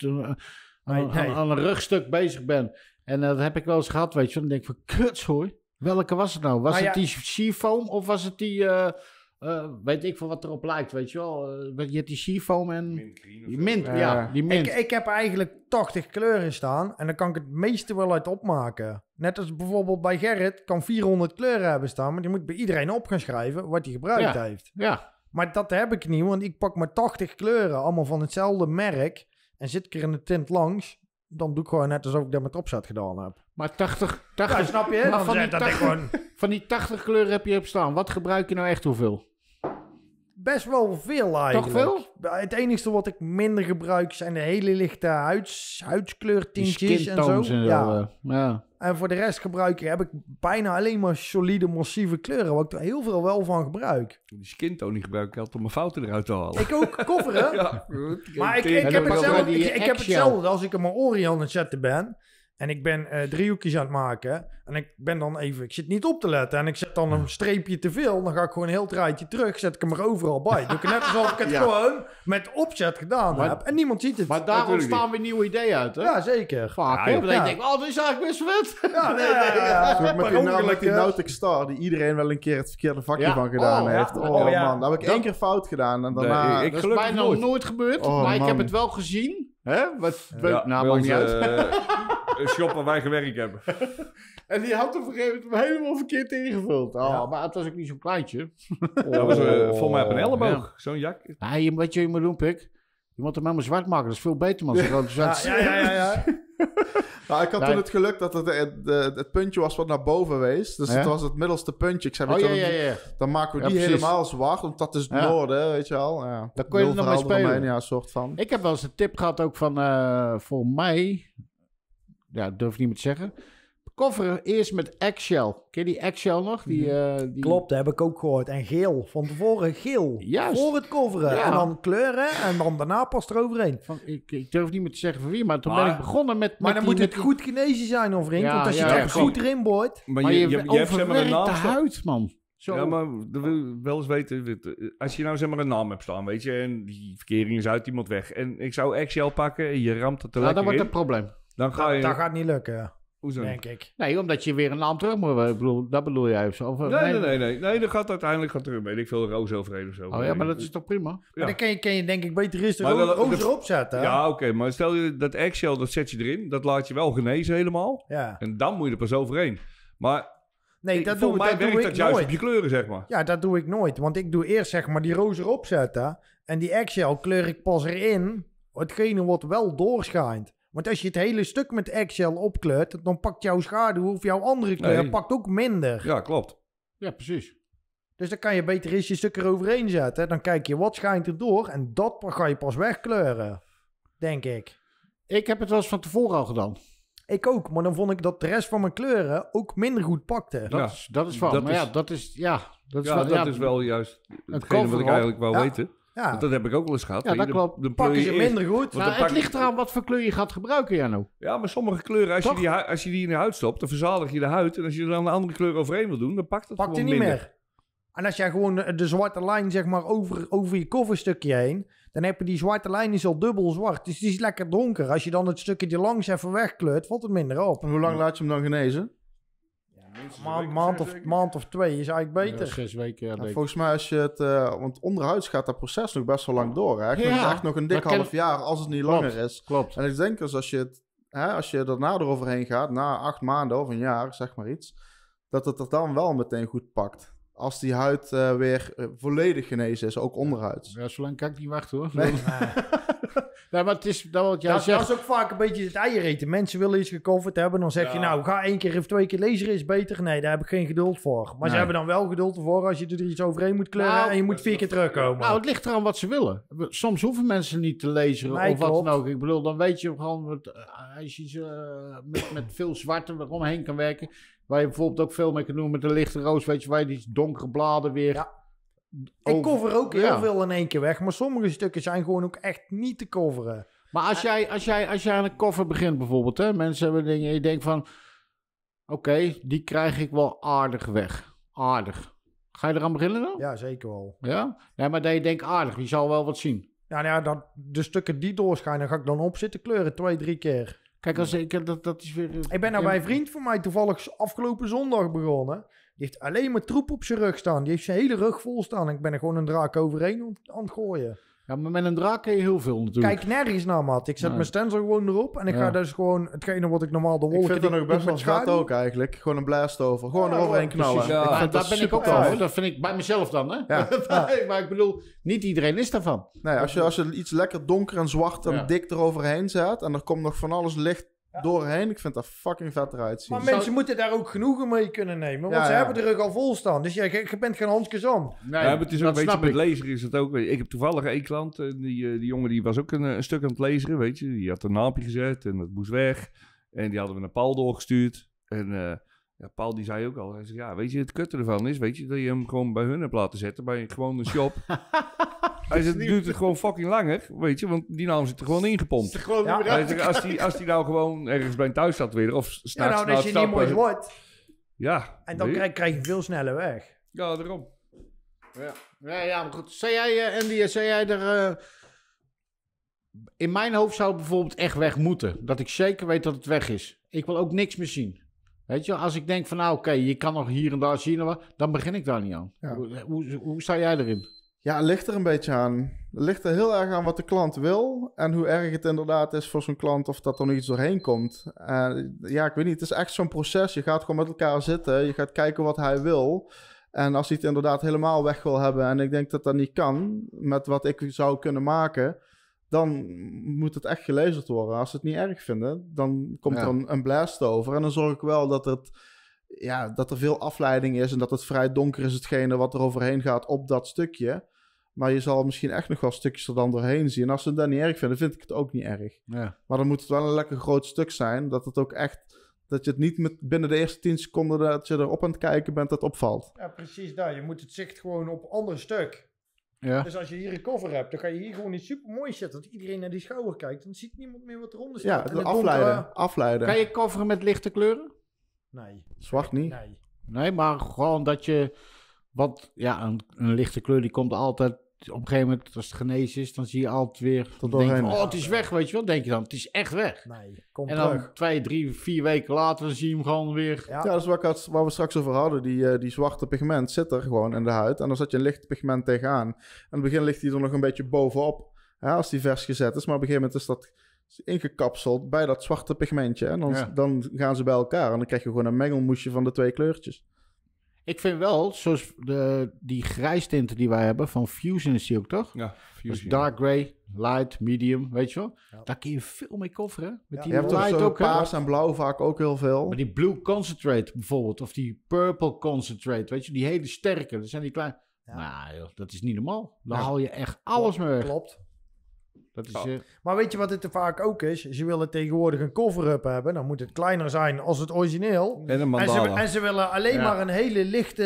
Nee. aan een rugstuk bezig bent. En dat heb ik wel eens gehad, weet je. Dan denk ik van, kutshooi. Welke was het nou? Was Nou het ja. die Seafoam of was het die... weet ik veel wat erop lijkt, weet je wel. Je hebt die Seafoam en... Die mint, ja. Die mint. Ik heb eigenlijk 80 kleuren staan en dan kan ik het meeste wel uit opmaken. Net als bijvoorbeeld bij Gerrit kan 400 kleuren hebben staan, maar die moet bij iedereen op gaan schrijven wat hij gebruikt Ja. heeft. Ja. Maar dat heb ik niet, want ik pak maar 80 kleuren, allemaal van hetzelfde merk. En zit ik er in de tint langs, dan doe ik gewoon net alsof ik dat met opzet gedaan heb. Maar 80 Ja, snap je? Maar Dan van die zet dat ik 80 gewoon van die 80 kleuren heb je op staan. Wat gebruik je nou echt hoeveel? best wel veel eigenlijk. veel? Het enige wat ik minder gebruik zijn de hele lichte huidskleurtintjes en zo. Skintones en zo. Ja. Ja. En voor de rest heb ik bijna alleen maar solide, massieve kleuren, waar ik er heel veel wel van gebruik. Die skintoning gebruik ik altijd om mijn fouten eruit te halen. Ik ook kofferen. Ja, Maar ik En heb dan pak je hetzelfde, die ik heb Excel. hetzelfde als ik een Oreo aan het zetten ben. En ik ben driehoekjes aan het maken. En ik ben dan even... Ik zit niet op te letten. En ik zet dan een streepje te veel. Dan ga ik gewoon een heel draadje terug. Zet ik hem er overal bij. Doe ik het net alsof ik het Ja. gewoon met opzet gedaan Maar- heb. En niemand ziet het. Maar daar Natuurlijk ontstaan weer nieuwe ideeën uit, hè? Ja, zeker. Vaak, Ja, hè? Dan ja. denk ik, oh, dit is eigenlijk best vet. Ja, ja. Zo met Per die, ongeluk, met die hè. Nautic Star, die iedereen wel een keer het verkeerde vakje Ja. van gedaan Oh, heeft. ja. Oh, Oh, ja. man, dat heb ik Dat- 1 keer fout gedaan. En Nee, daarna... ik Dat is gelukkig bijna nooit. nooit gebeurd, Oh, maar ik heb man. het wel gezien. Hè? Wat, Ja, nou, bij maakt niet onze, uit. een shop waar wij gewerkt hebben. En die had op een gegeven moment helemaal verkeerd ingevuld. Oh, Ja. maar het was ook niet zo'n kleintje. Dat was volgens mij op een elleboog. Ja. Zo'n jak. Nee, weet je wat je moet doen, Pik? Je moet hem helemaal zwart maken. Dat is veel beter, man. Zo'n grote zwart. Ja. Nou, ik had Nee. toen het geluk dat het puntje was wat naar boven wees. Dus Ja? het was het middelste puntje. Ik zei, Oh, weet je ja, wat, ja, ja. dan maken we Ja, die precies. helemaal zwart. Want dat is het Ja. noorden, weet je wel. Ja. Daar kon je er nog mee Wilverhaalde spelen. Romein, ja, soort van. Ik heb wel eens een tip gehad ook van, voor mij, ja, durf ik niet meer te zeggen. Kofferen eerst met eggshell. Ken je die eggshell nog? Die, Klopt, dat heb ik ook gehoord. En geel. Van tevoren geel. Juist. Voor het coveren. Ja. En dan kleuren. En dan daarna pas eroverheen. Ik durf niet meer te zeggen van wie, maar toen Maar- ben ik begonnen met... Maar met dan die- moet het met die- goed genezen zijn, of vriend. Ja, Want als je ja, het ja, echt klopt. goed erin boort. Maar je hebt zeg maar een overwerkt naam de staan. huid, man. Zo. Ja, maar dat wil ik wel eens weten. Als je nou zeg maar een naam hebt staan, weet je. En die verkering is uit iemand weg. En ik zou Excel pakken en je ramt het er Nou, lekker dat wordt in. een probleem. Dan ga je... Dat gaat niet lukken, Hoezo? denk ik. Nee, omdat je weer een naam terug moet. Ik bedoel, dat bedoel jij of zo. Of, Nee, dat gaat uiteindelijk er, weet ik veel, roos overheen of zo. Oh ja, maar dat is toch prima? Ja. Maar dan kan je denk ik beter eerst de Maar de- roos de- erop zetten. Ja, oké, maar stel je dat Excel, dat zet je erin. Dat laat je wel genezen helemaal. Ja. En dan moet je er pas overheen. Maar Nee, dat voor doe, mij dat doe werkt ik dat juist nooit. op je kleuren, zeg maar. Ja, dat doe ik nooit. Want ik doe eerst zeg maar die roos erop zetten. En die Excel kleur ik pas erin. Hetgene wat wel doorschijnt. Want als je het hele stuk met Excel opkleurt, dan pakt jouw schaduw of jouw andere kleur Nee. pakt ook minder. Ja, klopt. Ja, precies. Dus dan kan je beter eens je stuk eroverheen zetten. Dan kijk je wat schijnt er door. En dat ga je pas wegkleuren. Denk ik. Ik heb het wel eens van tevoren al gedaan. Ik ook. Maar dan vond ik dat de rest van mijn kleuren ook minder goed pakte. Ja. Dat is van. Dat Maar is- ja, dat is... Ja, dat is Ja, wel... dat ja, is wel juist hetgene wat cover ik op. eigenlijk wou Ja. weten. Ja, Want dat heb ik ook wel eens gehad. Ja, weet dat je. klopt. Dan pleur pakken je ze eerst- minder goed. Want Nou, dan het pak- ligt eraan wat voor kleur je gaat gebruiken, Jano. Ja, maar sommige kleuren, als je die in de huid stopt, dan verzadig je de huid. En als je er dan een andere kleur overheen wil doen, dan pakt het Pakt hij gewoon niet minder. meer. En als jij gewoon de zwarte lijn zeg maar over je coverstukje heen, dan heb je die zwarte lijn is al dubbel zwart. Dus die is lekker donker. Als je dan het stukje die langs even wegkleurt, valt het minder op. En hoe lang laat je hem dan genezen? Maand of 2 is eigenlijk Ja, beter. 6 weken, ja, Ja, denk ik. volgens mij als je het... want onderhuids gaat dat proces nog best wel lang door. Hè? Ja, Echt nog een dik dat ken- half jaar als het niet Klopt. langer is. Klopt. En ik denk dus als je daarna eroverheen gaat, na 8 maanden of een jaar, zeg maar iets, dat het er dan wel meteen goed pakt. Als die huid weer volledig genezen is, ook onderhuids. Ja, zolang kan ik niet wachten hoor. Nee. Nee, maar het is dat wat jij Dat zegt. is ook vaak een beetje het eier eten. Mensen willen iets gecoverd hebben. Dan zeg je nou, ga 1 keer of 2 keer laseren is beter. Nee, daar heb ik geen geduld voor. Maar ze hebben dan wel geduld voor als je er iets overheen moet kleuren. Nou, en je moet 4 keer terugkomen. Nou, het ligt eraan wat ze willen. Soms hoeven mensen niet te lezen Nee, of wat klopt. dan ook. Ik bedoel, dan weet je gewoon, als je iets met veel zwarte eromheen kan werken. Waar je bijvoorbeeld ook veel mee kan doen met de lichte roos. Weet je, waar je die donkere bladen weer... Ja. Ik cover ook heel Ja. veel in 1 keer weg. Maar sommige stukken zijn gewoon ook echt niet te coveren. Maar als jij aan een koffer begint bijvoorbeeld, hè, mensen hebben dingen, je denkt van, oké, die krijg ik wel aardig weg. Aardig. Ga je eraan beginnen dan? Ja, zeker wel. Ja? Ja, maar dat je denkt aardig, je zal wel wat zien. Ja, nou ja, de stukken die doorschijnen, ga ik dan op zitten kleuren 2, 3 keer. Kijk, als ik, dat is weer... Ik ben nou bij een vriend van mij toevallig afgelopen zondag begonnen. Die heeft alleen maar troep op zijn rug staan. Die heeft zijn hele rug vol staan. Ik ben er gewoon een draak overheen aan het gooien. Ja, maar met een draak kun je heel veel natuurlijk. Kijk nergens naar, maat. Ik zet Nee. mijn stencil gewoon erop. En ik Ja. ga dus gewoon hetgene wat ik normaal de Ik wolken... vind dat nog best wel met vet schaduw- ook eigenlijk. Gewoon een blast over. Gewoon Ja, eroverheen precies. knallen. Ja. Ik Maar vind daar dat ben ik ook super van, tof. hoor. Dat vind ik bij mezelf dan, hè? Ja. Nee, maar ik bedoel, niet iedereen is daarvan. Nee, als je iets lekker donker en zwart en Ja. dik eroverheen zet... en er komt nog van alles licht doorheen... ik vind dat fucking vet eruit zien. Maar mensen moeten daar ook genoegen mee kunnen nemen. Want Ja, ze ja. hebben de rug al vol staan. Dus je bent geen Hanskes om. Nee, Ja, maar het is ook dat een beetje snap met ik. lezen is het ook. Ik heb toevallig één klant, die jongen die was ook een stuk aan het lezen, weet je. Die had een naampje gezet en dat moest weg. En die hadden we naar Paul doorgestuurd. En Paul die zei ook al, hij zei, ja, weet je, het kutte ervan is, weet je, dat je hem gewoon bij hun hebt laten zetten, bij gewoon een shop. Hij zei, het duurt het gewoon fucking langer, weet je, want die naam zit er gewoon ingepompt. Gewoon Ja. weer Hij uit. zegt, als die nou gewoon ergens bij een thuis staat weer, of Ja, s'nachts nou, na als het je niet mooi stappen. wordt. Ja, En dan weet je. krijg je veel sneller weg. Ja, daarom. Ja, maar goed. Zei jij, Andy, zei jij er... in mijn hoofd zou het bijvoorbeeld echt weg moeten. Dat ik zeker weet dat het weg is. Ik wil ook niks meer zien. Weet je, als ik denk van nou oké, je kan nog hier en daar zien, dan begin ik daar niet aan. Ja. Hoe sta jij erin? Ja, het ligt er een beetje aan. Het ligt er heel erg aan wat de klant wil. En hoe erg het inderdaad is voor zo'n klant of dat er nog iets doorheen komt. Ja, ik weet niet. Het is echt zo'n proces. Je gaat gewoon met elkaar zitten. Je gaat kijken wat hij wil. En als hij het inderdaad helemaal weg wil hebben... en ik denk dat dat niet kan met wat ik zou kunnen maken... dan moet het echt gelezerd worden. Als ze het niet erg vinden, dan komt Ja. er een blast over. En dan zorg ik wel dat dat er veel afleiding is... en dat het vrij donker is hetgene wat er overheen gaat op dat stukje... Maar je zal misschien echt nog wel stukjes er dan doorheen zien. En als ze het dan niet erg vinden, vind ik het ook niet erg. Ja. Maar dan moet het wel een lekker groot stuk zijn. Dat het ook echt... Dat je het niet binnen de eerste 10 seconden dat je erop aan het kijken bent, dat opvalt. Ja, precies daar. Je moet het zicht gewoon op een ander stuk. Ja. Dus als je hier een cover hebt, dan ga je hier gewoon iets super moois zetten. Dat iedereen naar die schouder kijkt. Dan ziet niemand meer wat eronder Ja, staat. En de het donkere- afleiden. Kan je coveren met lichte kleuren? Nee. Zwart niet. Nee. Nee, maar gewoon dat je... Want ja, een lichte kleur die komt altijd... Op een gegeven moment, als het genezen is, dan zie je altijd weer... Dan denk je doorheen. van, oh, het is weg, weet je wel. denk je dan, het is echt weg. Nee. Kom En terug. dan 2, 3, 4 weken later, dan zie je hem gewoon weer... Ja. Ja, dat is waar we straks over hadden. Die zwarte pigment zit er gewoon in de huid. En dan zet je een licht pigment tegenaan. En in het begin ligt die er nog een beetje bovenop. Hè, als die vers gezet is. Maar op een gegeven moment is dat ingekapseld bij dat zwarte pigmentje. En dan gaan ze bij elkaar. En dan krijg je gewoon een mengelmoesje van de 2 kleurtjes. Ik vind wel, zoals die grijstinten die wij hebben, van Fusion is die ook, toch? Ja, Dus dark gray, light, medium, weet je wel? Ja. Daar kun je veel mee coveren. Met Ja. die Je hebt toch light zo ook, hè? paars en blauw vaak ook heel veel. Maar die blue concentrate bijvoorbeeld, of die purple concentrate, weet je, die hele sterke, dat zijn die kleine... Ja. Nou joh, dat is niet normaal. Dan Ja. haal je echt alles mee weg. Klopt. Dat is, Ja. Maar weet je wat het er vaak ook is? Ze willen tegenwoordig een cover-up hebben. Dan moet het kleiner zijn als het origineel. En een En mandala. ze willen alleen Ja. maar een hele lichte,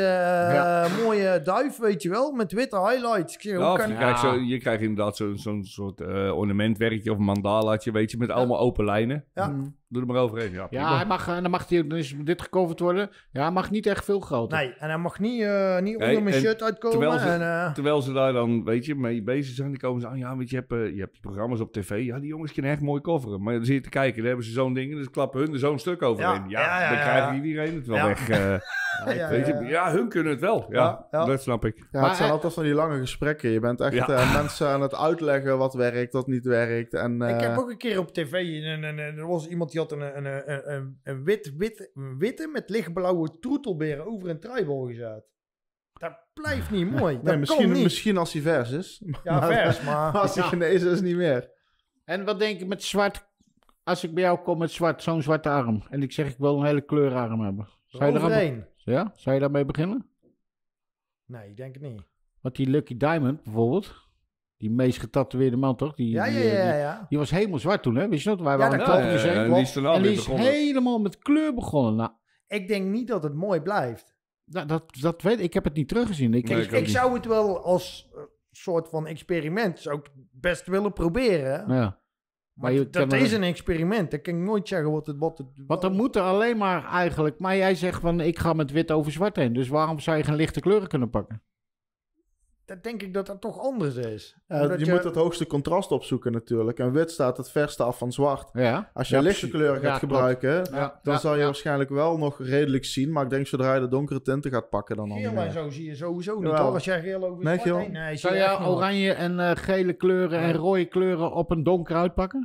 mooie duif, weet je wel. Met witte highlights. Ik zeg, hoe Ja, of kan- je krijgt inderdaad zo'n soort ornamentwerkje of een mandalaatje, weet je, met allemaal open lijnen. Ja. Doe er maar overheen. Ja, ja, hij mag, dan is dit gecoverd worden. Ja, hij mag niet echt veel groter. Nee, en hij mag niet onder mijn en shirt uitkomen. terwijl ze- En, Terwijl ze daar dan, weet je, mee bezig zijn, dan komen ze aan, ja, weet je, je hebt die programma's op tv, ja, die jongens kunnen echt mooi coveren. Maar dan zit je te kijken, dan hebben ze zo'n ding en dan klappen hun er zo'n stuk overheen. Ja, ja, ja, dan ja, krijgt ja. iedereen het wel Ja. weg. Ja, hun kunnen het wel. Ja, Ja. dat snap ik. Ja, Maar het zijn hij- altijd van die lange gesprekken. Je bent echt Ja. mensen aan het uitleggen wat werkt, wat niet werkt. En, Ik heb ook een keer op tv, er was iemand die had een witte met lichtblauwe troetelberen over een treibal gezet. Dat blijft niet mooi. Dat nee, kan niet. misschien als hij vers is. Ja, vers, maar... Als hij genezen is, niet meer. En wat denk je met zwart? Als ik bij jou kom met zwart, zo'n zwarte arm. En ik zeg ik wil een hele kleurarm hebben. Zou je, Overheen. ja? Zou je daarmee beginnen? Nee, ik denk het niet. Want die Lucky Diamond bijvoorbeeld. Die meest getatoeëerde man toch? Ja. Die was helemaal zwart toen hè? Wist je dat? Wij Ja, waren dat een klopt. klopt gezeten. en die is daarna En die weer is begonnen. helemaal met kleur begonnen. Nou, Ik denk niet dat het mooi blijft. dat weet ik. Ik heb het niet teruggezien. Nee, ik ook Ik zou het wel als soort van experiment zou ik best willen proberen. Ja. Maar je dat kan is er- een experiment. Dat kan ik nooit zeggen wat het... Want dan moet er alleen maar eigenlijk... Maar jij zegt van ik ga met wit over zwart heen. Dus waarom zou je geen lichte kleuren kunnen pakken? Dat denk ik dat dat toch anders is. Ja, Omdat je moet het hoogste contrast opzoeken natuurlijk. En wit staat het verste af van zwart. Ja. Als je Ja, lichte precies. kleuren gaat Ja, klopt. gebruiken, Ja, dan ja, zal je ja. waarschijnlijk wel nog redelijk zien. Maar ik denk zodra je de donkere tinten gaat pakken, dan al niet Geel en meer. zo zie je sowieso niet, Jawel. hoor. Als jij geel over Nee, zwart geel. heen- Nee, zie Zou je je echt niet. oranje en gele kleuren en rode kleuren op een donker uitpakken?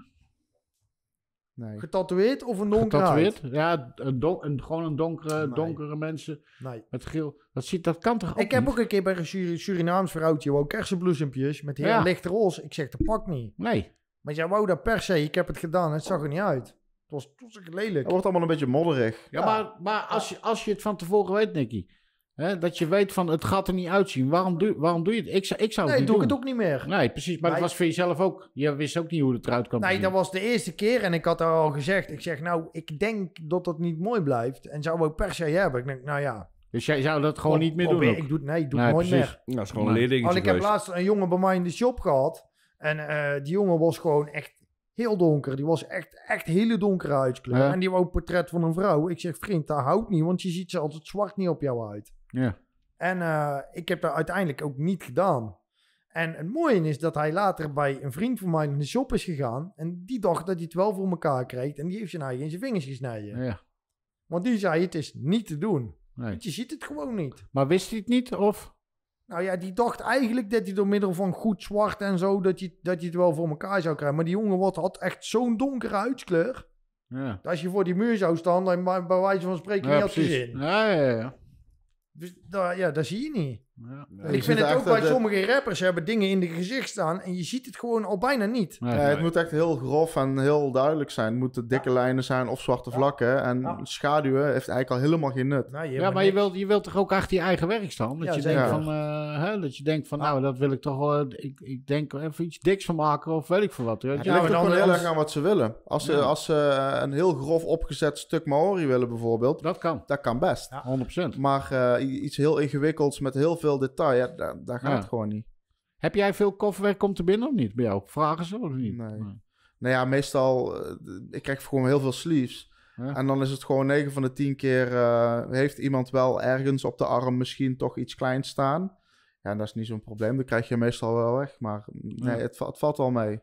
Nee. Getatoeëerd of een donkere huid? Getatoeëerd? Ja, gewoon een Nee. donkere mensen Nee. met geel. Dat kan toch ook Ik heb niet? ook een keer bij een Surinaams vrouwtje wou kersenbloesempjes met heel Ja. licht roze. Ik zeg, dat pakt niet. Nee. Maar jij wou dat per se. Ik heb het gedaan. Het zag er niet uit. Het was echt lelijk. Het wordt allemaal een beetje modderig. Ja, maar als je het van tevoren weet, Nicky. Hè, dat je weet van het gaat er niet uitzien. Waarom doe je het? Ik zou het Nee, niet doe doen. ik het ook niet meer. Nee, precies. Maar Nee. dat was voor jezelf ook. Je wist ook niet hoe het eruit kwam. te Nee, zien. dat was de eerste keer en ik had al gezegd. Ik zeg, nou, ik denk dat dat niet mooi blijft. En zou ik per se hebben. Ik denk, nou ja. Dus jij zou dat gewoon niet meer doen probeer- ook? Ik doe het nooit Nee, meer. precies. Nou, dat is gewoon Nee. een leerdingetje Want ik heb geweest. laatst een jongen bij mij in de shop gehad. En die jongen was gewoon echt heel donker. Die was echt hele donkere huidskleur. Ja. En die wou een portret van een vrouw. Ik zeg, vriend, dat houdt niet. Want je ziet zelfs het zwart niet op jou uit. Ja. En ik heb dat uiteindelijk ook niet gedaan. En het mooie is dat hij later bij een vriend van mij in de shop is gegaan. En die dacht dat hij het wel voor elkaar kreeg. En die heeft zijn eigen in zijn vingers gesneden. Ja. Want die zei, het is niet te doen. Nee. Want je ziet het gewoon niet. Maar wist hij het niet? Of? Nou ja, die dacht eigenlijk dat hij door middel van goed zwart en zo, dat je het wel voor elkaar zou krijgen. Maar die jongen had echt zo'n donkere huidskleur. Ja. Dat als je voor die muur zou staan, dan bij wijze van spreken niet had gezien. Ja. Dus dat zie je niet. Ja. je Ik ziet vind het echt ook bij dat- sommige rappers hebben dingen in de gezicht staan en je ziet het gewoon al bijna niet. Nee. Ja, het moet echt heel grof en heel duidelijk zijn. Het moeten dikke lijnen zijn of zwarte vlakken. En Ja. schaduwen heeft eigenlijk al helemaal geen nut. Nou, Ja, maar je wilt toch ook achter je eigen werk staan? Dat Ja, je zeker. denkt van, dat je denkt van, nou, dat wil ik toch wel. Ik denk even iets diks van maken of weet ik veel wat. Weet je? Het ligt en ook dan gewoon heel anders- erg aan wat ze willen. Als ze een heel grof opgezet stuk Maori willen bijvoorbeeld, Dat kan, dat kan best. Ja. 100%. Maar iets heel ingewikkelds met heel veel detail, ja, daar gaat Ja. het gewoon niet. Heb jij veel kofferwerk komt er binnen of niet bij jou? Vragen ze of niet? Nee. Nou ja, meestal, ik krijg gewoon heel veel sleeves. Ja. En dan is het gewoon 9 van de 10 keer, heeft iemand wel ergens op de arm misschien toch iets kleins staan. Ja, en dat is niet zo'n probleem. Dan krijg je meestal wel weg. Maar nee, Ja. het valt wel mee.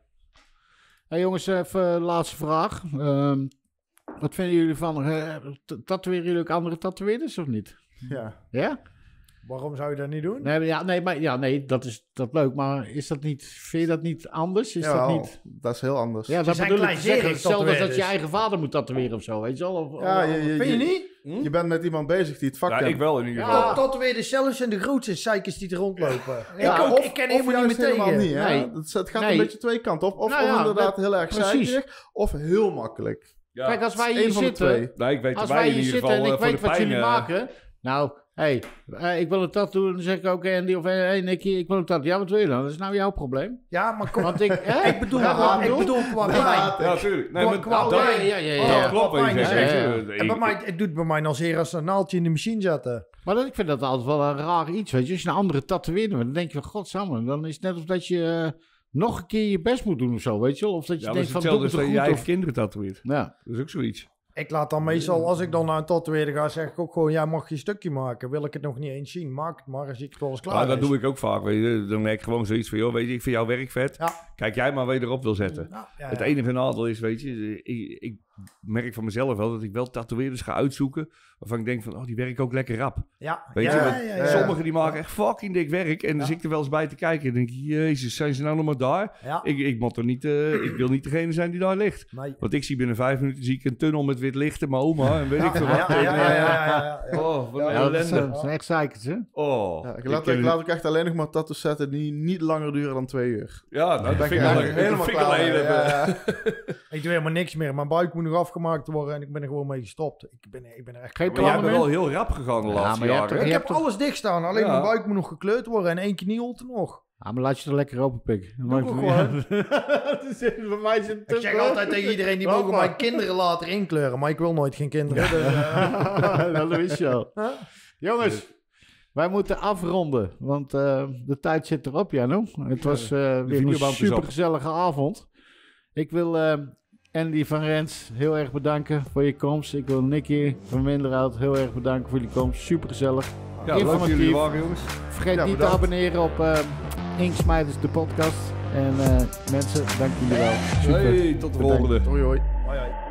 Hey jongens, even laatste vraag. Wat vinden jullie van, tatoeëren jullie ook andere tatoeëerders of niet? Ja. Ja? Waarom zou je dat niet doen? Nee, dat is leuk, maar is dat niet, vind je dat niet anders? Is Jawel, dat niet... dat is heel anders. Ja, dat zijn bedoel ik te zeggen. kleinzerig Hetzelfde als dat je tatoeëerders. eigen vader moet tatoeëren of zo, weet je wel? Of, Ja, Vind je niet? je bent met iemand bezig die het vak Ja, kent. ik wel in ieder Ja. geval. Tatoeëerders zelfs zijn de grootste zeikers die er rondlopen. Ja, ik ook. Of- Ik ken of helemaal niet juist meer helemaal tegen. niet, hè? Nee. Het gaat Nee. een beetje twee kanten op. Of Nou ja, inderdaad heel erg precies. zeikerig, of heel makkelijk. Ja. Kijk, als wij Eén hier van de zitten... twee. Nee, ik weet Als erbij wij in hier ieder zitten geval en ik voor weet de wat pijn, jullie maken... Nou, ik wil een tattoo. En dan zeg ik ook, Andy of hey, Nicky, ik wil een tattoo. Ja, wat wil je dan? Dat is nou jouw probleem. Ja, maar kom, Want ik... Hè? ik bedoel, Ja, ik bedoel qua pijn. Ja, tuurlijk. Nee, maar Qua- dat, pijn. ja. dat klopt wat je pijn zegt. is echt- Ik- En bij mij, het doet bij mij dan zeer als een naaldje in de machine zetten. Maar ik vind dat altijd wel een raar iets, weet je. Als je een andere tatoeëerder bent, dan denk je van, godsamme. Dan is het net of dat je nog een keer je best moet doen of zo, weet je wel. Of dat je Ja, maar het denkt is van, doe hetzelfde het als er dat je goed. je eigen Of... kinderen tatoeëert. Ja. Dat is ook zoiets. Ik laat dan meestal, als ik dan naar een tatoeëerder ga, zeg ik ook gewoon, ja, mag je een stukje maken? Wil ik het nog niet eens zien? Maak het maar, als ik het wel eens klaar Ja, dat is. doe ik ook vaak. Weet je. Dan merk ik gewoon zoiets van, joh, weet je, ik vind jouw werk vet. Ja. Kijk jij maar waar je erop wil zetten. Ja, Het enige nadeel is, weet je, ik merk van mezelf wel dat ik wel tatoeëerders ga uitzoeken waarvan ik denk van, oh, die werken ook lekker rap. Ja, Weet je, want sommigen die maken Ja. echt fucking dik werk en dan zit ik er wel eens bij te kijken en denk ik, jezus, zijn ze nou nog maar daar? Ja. Ik moet er niet, ik wil niet degene zijn die daar ligt. Nee. Want ik zie binnen 5 minuten zie ik een tunnel met wit licht in mijn oma en weet ik veel wat. Ja. Oh, wat een Ja, dat ellende. zijn echt zeikers, hè? Oh. Ja, ik laat ook echt alleen nog maar tattoos zetten die niet langer duren dan 2 uur. Ja, nou, dat Ben vind ik ik wel eigenlijk helemaal vind ik wel klaar een mee. hele- Ja. Ik doe helemaal niks meer. Mijn buik moet nog afgemaakt worden en ik ben er gewoon mee gestopt. Ik ben er echt... Geen Maar jij plannen bent meer? wel heel rap gegaan de Ja, laatste maar je hebt jaren. toch- Ik hè? heb alles dicht staan. Alleen Ja. mijn buik moet nog gekleurd worden en 1 knieholte nog. Ja, maar laat je er lekker open, pik. Doe ik ook gewoon. Bij mij is het Ik zeg altijd tegen iedereen, die mogen mijn kinderen later inkleuren. Maar ik wil nooit geen kinderen. Dus, Dat is zo. Jongens, wij moeten afronden, want de tijd zit erop, Janu. Het was weer een videoband is op. supergezellige avond. Ik wil Andy van Rens heel erg bedanken voor je komst. Ik wil Nicky van Minderhout heel erg bedanken voor jullie komst. Supergezellig. Ja, leuk dat jullie er Informatief. waren, jongens. Vergeet Ja, niet te bedankt. abonneren op Inksmijters, de podcast. En mensen, dank jullie wel. Super. Hey, tot de Bedankt. volgende. Hoi hoi. hoi, hoi.